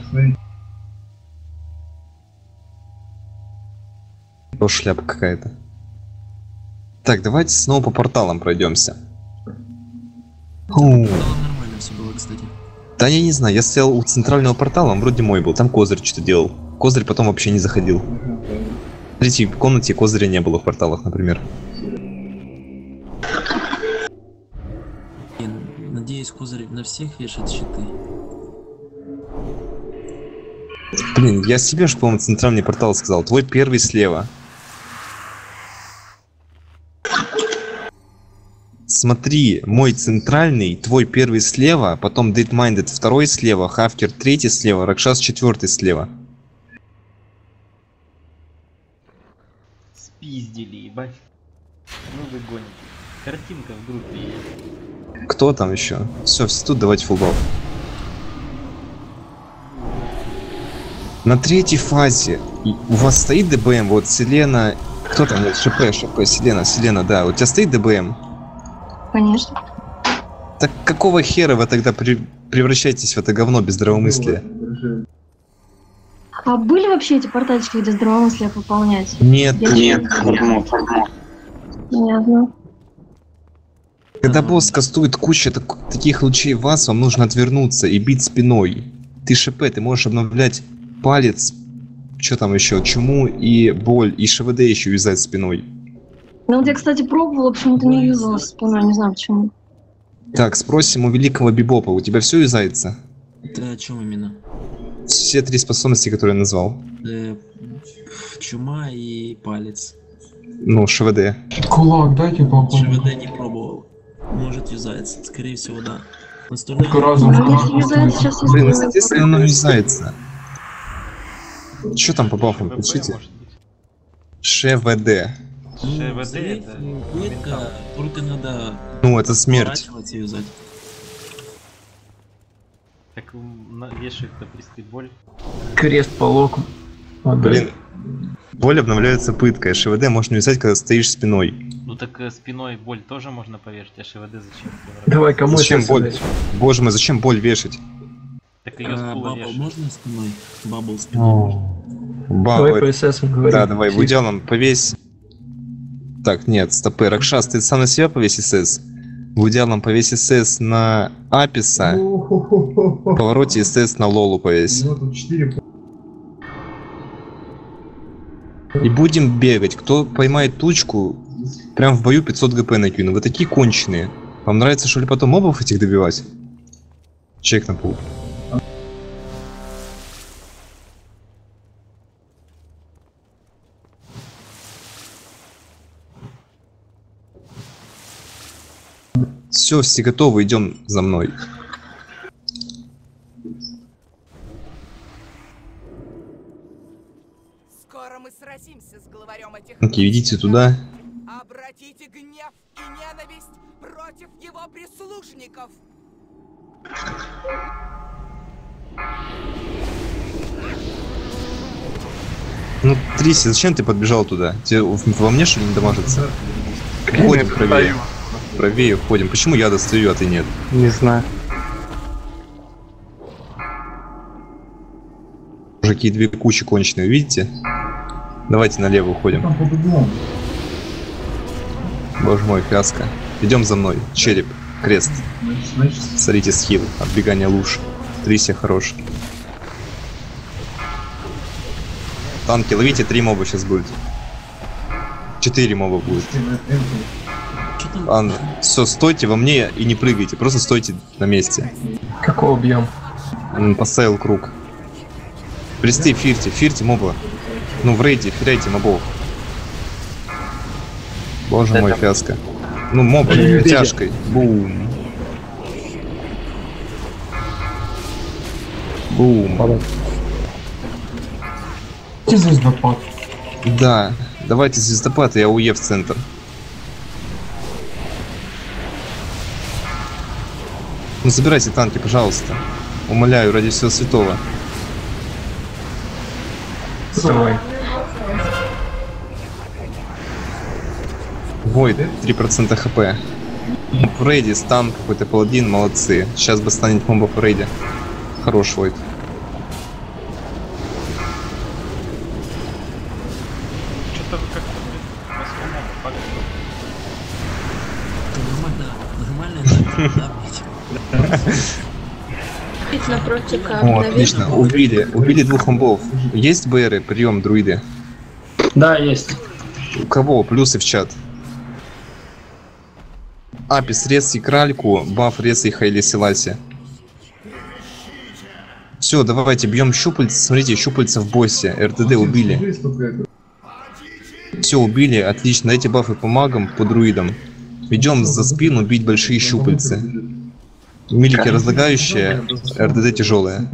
О, шляпа какая-то. Так, давайте снова по порталам пройдемся. Нормально все было, кстати. Да я не знаю, я стоял у центрального портала, он вроде мой был, там Козырь что-то делал. Козырь потом вообще не заходил. В третьей комнате Козыря не было в порталах, например. Надеюсь, Козырь на всех вешает щиты. Блин, я себе же, по-моему, центральный портал сказал. Твой первый слева. Смотри, мой центральный, твой первый слева, потом Deadminded второй слева, Хавкер третий слева, Ракшас четвертый слева. Спиздили, ебать. Ну вы гоните. Картинка в группе есть. Кто там еще? Все тут давайте фулбал. На 3-й фазе у вас стоит ДБМ, вот Селена... Кто там? Нет, ШП, Селена, да. У тебя стоит ДБМ? Конечно. Так какого хера вы тогда превращаетесь в это говно без здравомыслия? А были вообще эти портальчики, где здравомыслие пополнять? Нет, Понятно. Когда босс кастует кучу таких лучей в вас, вам нужно отвернуться и бить спиной. Ты ШП, ты можешь обновлять палец, что там еще, чуму и боль, и ШВД еще юзать спиной. Ну вот я, кстати, пробовала, почему-то не юзала спиной, не знаю почему. Так, спросим у великого Бибопа, у тебя все юзается? Это о чем именно? Все 3 способности, которые я назвал. Чума и палец. Ну, ШВД. Кулак дайте попробовать. ШВД не пробовал. Может юзается, скорее всего, да. Остальное... Блин, естественно, оно юзается. Что там по бафам? Пишите. ШВД. ШВД это... Пытка, только надо... Ну, это смерть. Так вешает-то присты боль. Крест по локу. Блин. Боль обновляется пыткой. ШВД можно юзать, когда стоишь спиной. Ну так спиной боль тоже можно повешать, а ШВД зачем? Давай, кому зачем боль? Боже мой, зачем боль вешать? Так ее с пула вешать. Можно спиной? Бабл спиной можно. Давай по СС говорим. Да, давай, в идеалом повесь. Так, нет, стопы. Ракшас, ты сам на себя повесь СС. В идеалом повесь СС на Аписа. В повороте СС на Лолу повесь. И будем бегать. Кто поймает тучку, прям в бою 500 ГП накину. Вы такие конченые. Вам нравится, что ли, потом мобов этих добивать? Чек на пул. Все готовы, идем за мной. Скоро мы сразимся с главарем этих... Окей, идите туда. Обратите гнев и ненависть против его прислужников. Ну, Триси, зачем ты подбежал туда? Тебе во мне, что ли, не дамажится? Уходим правее. Правее уходим. Почему я достаю, а ты нет? Не знаю. Мужики, 2 кучи конченые, видите? Давайте налево уходим. Боже мой, каска. Идем за мной. Череп, крест. Смотрите, схил, отбегание луж. Трися хорош. Танки, ловите, 3 моба сейчас будет. 4 моба будет. Что Ладно, все, стойте во мне и не прыгайте, просто стойте на месте. Какой объем? Поставил круг. Присты, фирте моба. Ну, в рейде, фирайте мобов. Боже мой, фиаско. Ну, моб тяжкой. Бум. Бум. Звездопад. Да, давайте звездопад и АУЕ в центр. Ну, забирайте танки, пожалуйста. Умоляю, ради всего святого. Давай. Войд, 3% хп. В рейде стан какой-то паладин, молодцы. Сейчас бы станет моба в рейде. Хорош Войд. Что-то вы как-то О, отлично. Убили двух мобов. Есть БРы? Прием, друиды. Да, есть. У кого? Плюсы в чат. Апис, рез и кральку, баф, рез и Хайли Селаси. Все, давайте бьем щупальца. Смотрите, щупальца в боссе. РТД убили. Все, убили, отлично. Дайте бафы по магам, по друидам. Идем за спину бить большие щупальцы. Милики разлагающие, РДД тяжелые.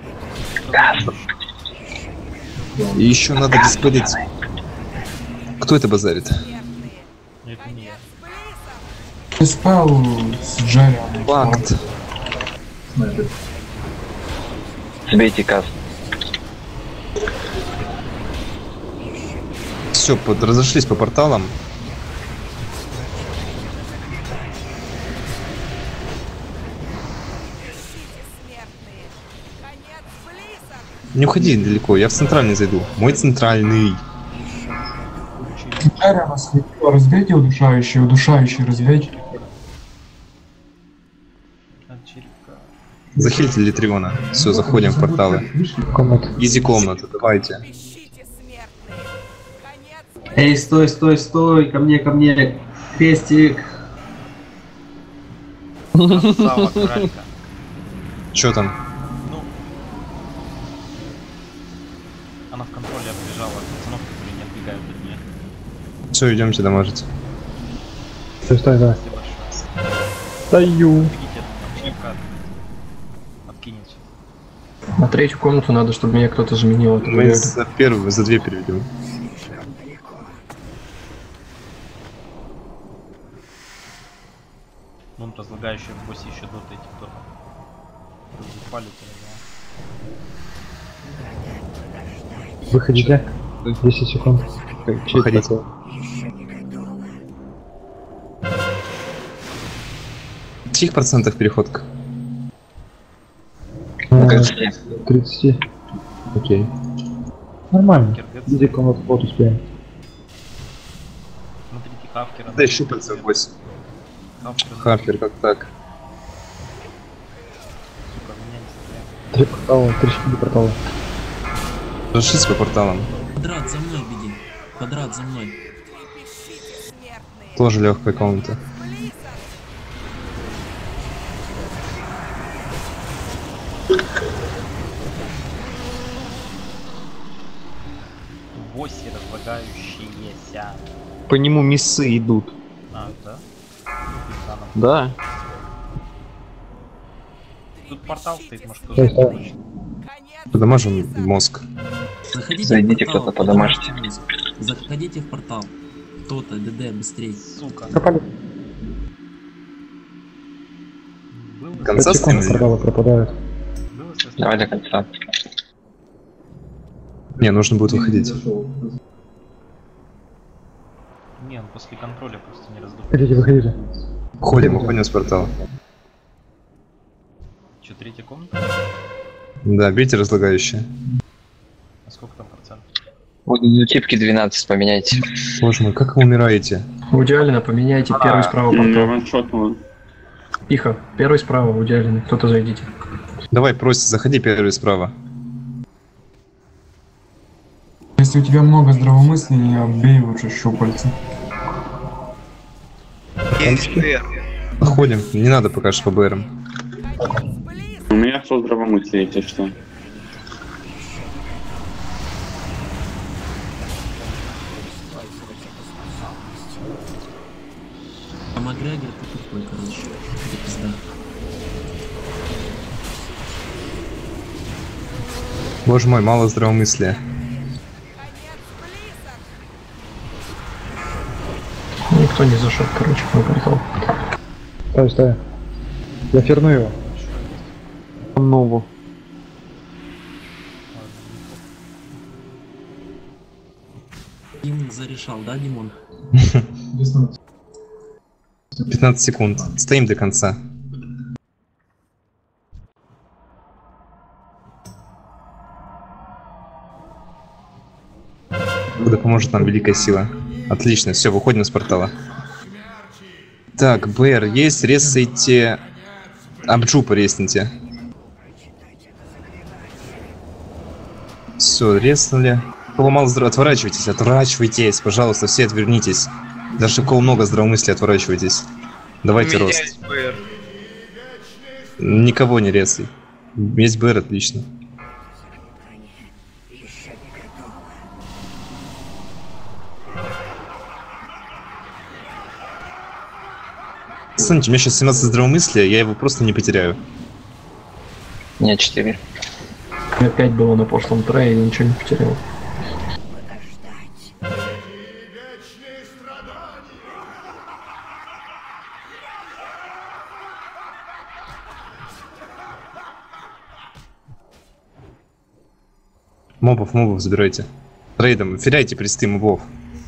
И еще надо диспелить. Кто это базарит? Диспел с Джерри. Факт. Сбейте каст. Все, разошлись по порталам. Не уходи далеко, я в центральный зайду. Мой центральный. Джерри насветила. Разбейте удушающий, разбейте. Захильте Литриона. Все, заходим в порталы. Изи комната, давайте. Эй, стой, ко мне, крестик. Чё там? Она в контроле отбежала от пацанов, которые не отбегают от нее. Все, идемте дамажить. Стой, да. Стою. Откинете. На третью комнату надо, чтобы меня кто-то заменил. Мы за первую, за две переведем. Вон разлагающий в боссе еще до этих кто палец. Выходите. 10 секунд. Выходите. В каких процентах переходка? 30. Окей. Нормально. Иди комнату вот успеем. Смотрите, Хафкера. Да, щупальца в боссе. Хафкер, как так? Три портала, 3 портала. Разошлись по порталам. Квадрат за мной беги. Квадрат за мной. Тоже легкая комната. Боссе разлагающиеся. По нему миссы идут. А, да? Да. Тут портал стоит, может кто-то. Подамажим мозг. Зайдите, кто-то подамажьте. Заходите в портал. Кто-то, ДД, быстрей. Сука. Конца портала пропадают. Давай до конца. Не, нужно будет выходить. Не, он после контроля просто не раздует. Выходите. Уходим с портала. Че, третья комната? Да, бейте разлагающие. А сколько там процентов? Вот типки 12 поменяйте. Боже мой, как вы умираете? У Диалина поменяйте первый справа портал. Тихо, первый справа у Диалина, кто-то зайдите. Давай, просит, заходи первый справа. Если у тебя много здравомыслия, бей лучше щупальца. Есть БР. Ходим, не надо пока что по БРам. У меня все здравомыслие, если что. А Макгрегор ты тупой, короче. Это пизда. Боже мой, мало здравомыслия. Никто не зашел, короче, в мой портал. Стой. Я ферну его. Нову. Димон зарешал, да, Димон? 15 секунд. Стоим до конца. Да поможет нам великая сила. Отлично, все, выходим с портала. Так, БР есть, резайте. Абджу порезните. Все, резнули. Кого мало отворачивайтесь, пожалуйста, все отвернитесь. Даже у кого много здравомыслия, отворачивайтесь. Давайте рост. Есть БР. Никого не резай. Есть БР, отлично. Смотрите, у меня сейчас 17 здравомыслия, я его просто не потеряю. Нет, 4. У меня 5 было на прошлом трае, я ничего не потерял. Мобов забирайте. Рейдом, феряйте присты мобов.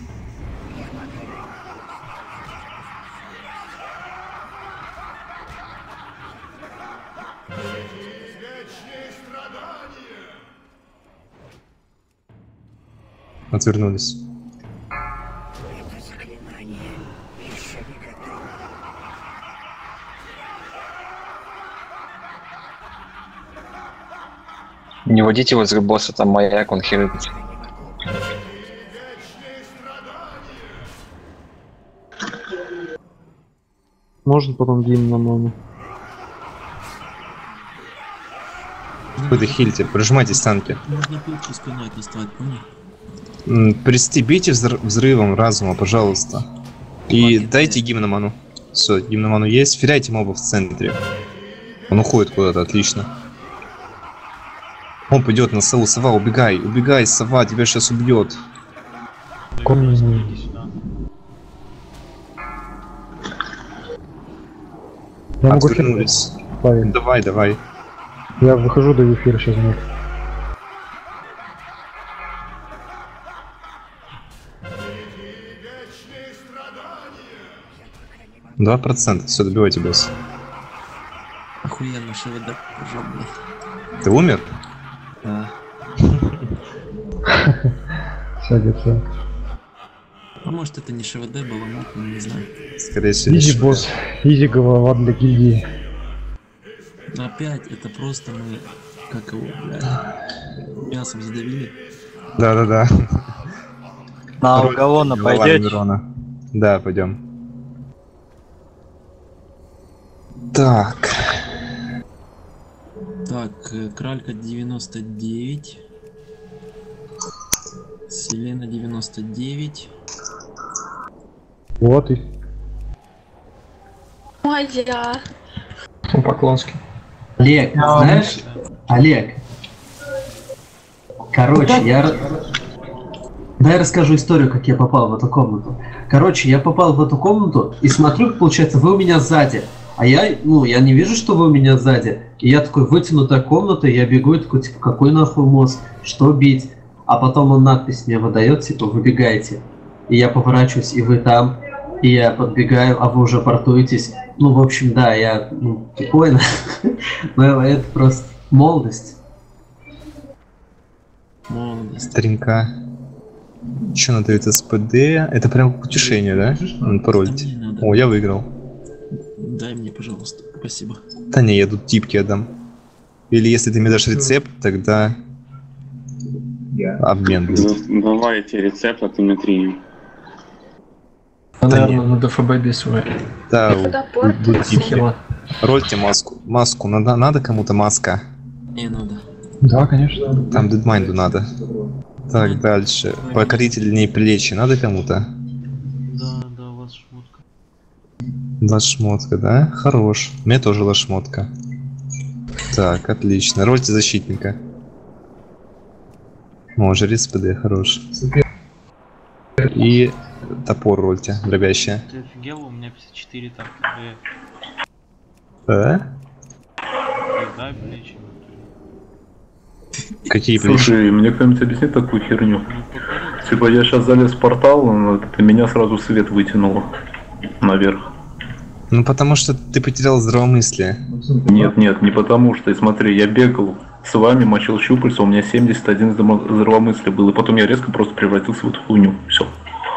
Отвернулись. Не водите его из босса, там маяк, он херит. Можно потом гимн на ману. Вы хильте, прижимайтесь танки. Можно пылку спиной доставать, понял? Пристебите взрывом разума, пожалуйста. И дайте гимн на ману. Все, гимн на ману есть. Феряйте моба в центре. Он уходит куда-то, отлично. Моб идет на сову. Сова, убегай, сова, тебя сейчас убьет. Отвернулись. Давай. Я выхожу, даю эфир сейчас. Нет. Два процента. Все, добивайте, босс. Охуенно, ШВД пожал, блядь. Ты умер? Да. Садится. А может это не ШВД было, не знаю. Скорее всего. Изи босс. Изи голова для гильдии. Опять это просто мы, как его, блядь, мясом задавили. Да. На Алгалона пойдете? Да, пойдем. Так, Кралька 99. Селена 99. Вот и. Моя. Поклонский. Олег, знаешь, Олег, короче, Дай расскажу историю, как я попал в эту комнату. Короче, я попал в эту комнату и смотрю, получается, вы у меня сзади. А я не вижу, что вы у меня сзади. И я такой, вытянутая комната, и я бегу и такой, типа, какой нахуй мост? Что бить? А потом он надпись мне выдает, типа, выбегайте. И я поворачиваюсь, и вы там. И я подбегаю, а вы уже портуетесь. Ну, в общем, да, я тупой, но это просто молодость. Старенька. Что надо это СПД? Это прям к утешению, да? Паролить. О, я выиграл. Дай мне, пожалуйста. Спасибо. Да не, я тут типки отдам. Или если ты мне дашь рецепт, тогда обмен будет. Давайте рецепт от Дмитрия. наверное, на ДФБ бесует. Да, Хила. рольте маску. Маску. Надо кому-то маска? Не надо. Да, конечно. Там дедмайнду надо. Так, дальше. Покорительные плечи. Надо кому-то? Да, у вас шмотка. Лошмотка, да? Хорош. Мне тоже лошмотка. Так, отлично. Рольте защитника. О, жрец ПД, хорош. И топор рольте, дробящая. Ты офигел? У меня 54 так. Дай плечи. Какие плечи? Слушай, мне кто-нибудь объяснит такую херню? Типа я сейчас залез в портал, и меня сразу свет вытянуло наверх. Ну потому что ты потерял здравомыслие. Нет, не потому что, смотри, я бегал с вами, мочил щупальца, у меня 71 здравомыслия было, и потом я резко просто превратился в эту хуйню. Все.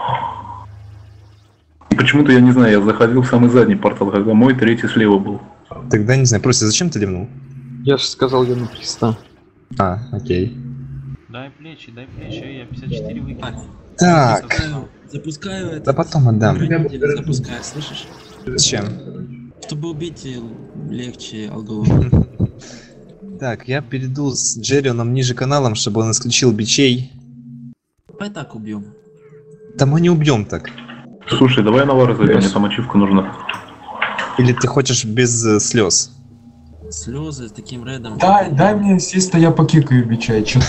И почему-то, я не знаю, я заходил в самый задний портал, когда мой третий слева был. Тогда не знаю, просто зачем ты ливнул? Я же сказал, я на приста. А, окей. Дай плечи, я 54 выкину. Так. Запускаю это. Да потом отдам. Запускаю, слышишь? Зачем? Чтобы убить легче алголова. Так, я перейду с Джерионом ниже каналом, чтобы он исключил бичей. Давай так убьем. Да мы не убьем так. Слушай, давай навар зайдем, мне там ачивка нужна. Или ты хочешь без слез? Слезы с таким рейдом. Дай мне сесть, я покикаю бичай, чё.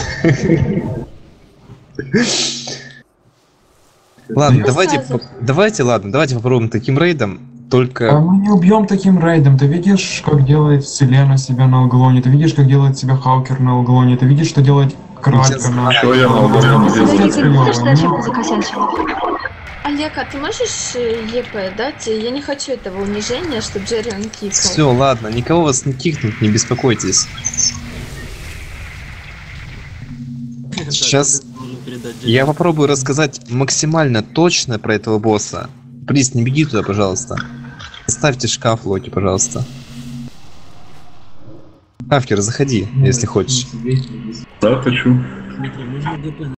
Ладно, давайте попробуем таким рейдом, только... А мы не убьем таким рейдом. Ты видишь, как делает Вселена себя на Алголоне, ты видишь, как делает себя Халкер на Алголоне, ты видишь, что делает Кралька на... Что я на Алголоне делаю? Олег, а ты можешь ЕП дать? Я не хочу этого унижения, чтобы Джеррион кикнул. Все, ладно, никого вас не кикнут, не беспокойтесь. Сейчас я попробую рассказать максимально точно про этого босса. Приз, не беги туда, пожалуйста. Ставьте шкаф, Локи, пожалуйста. Хафкер, заходи, если хочешь. Да, хочу.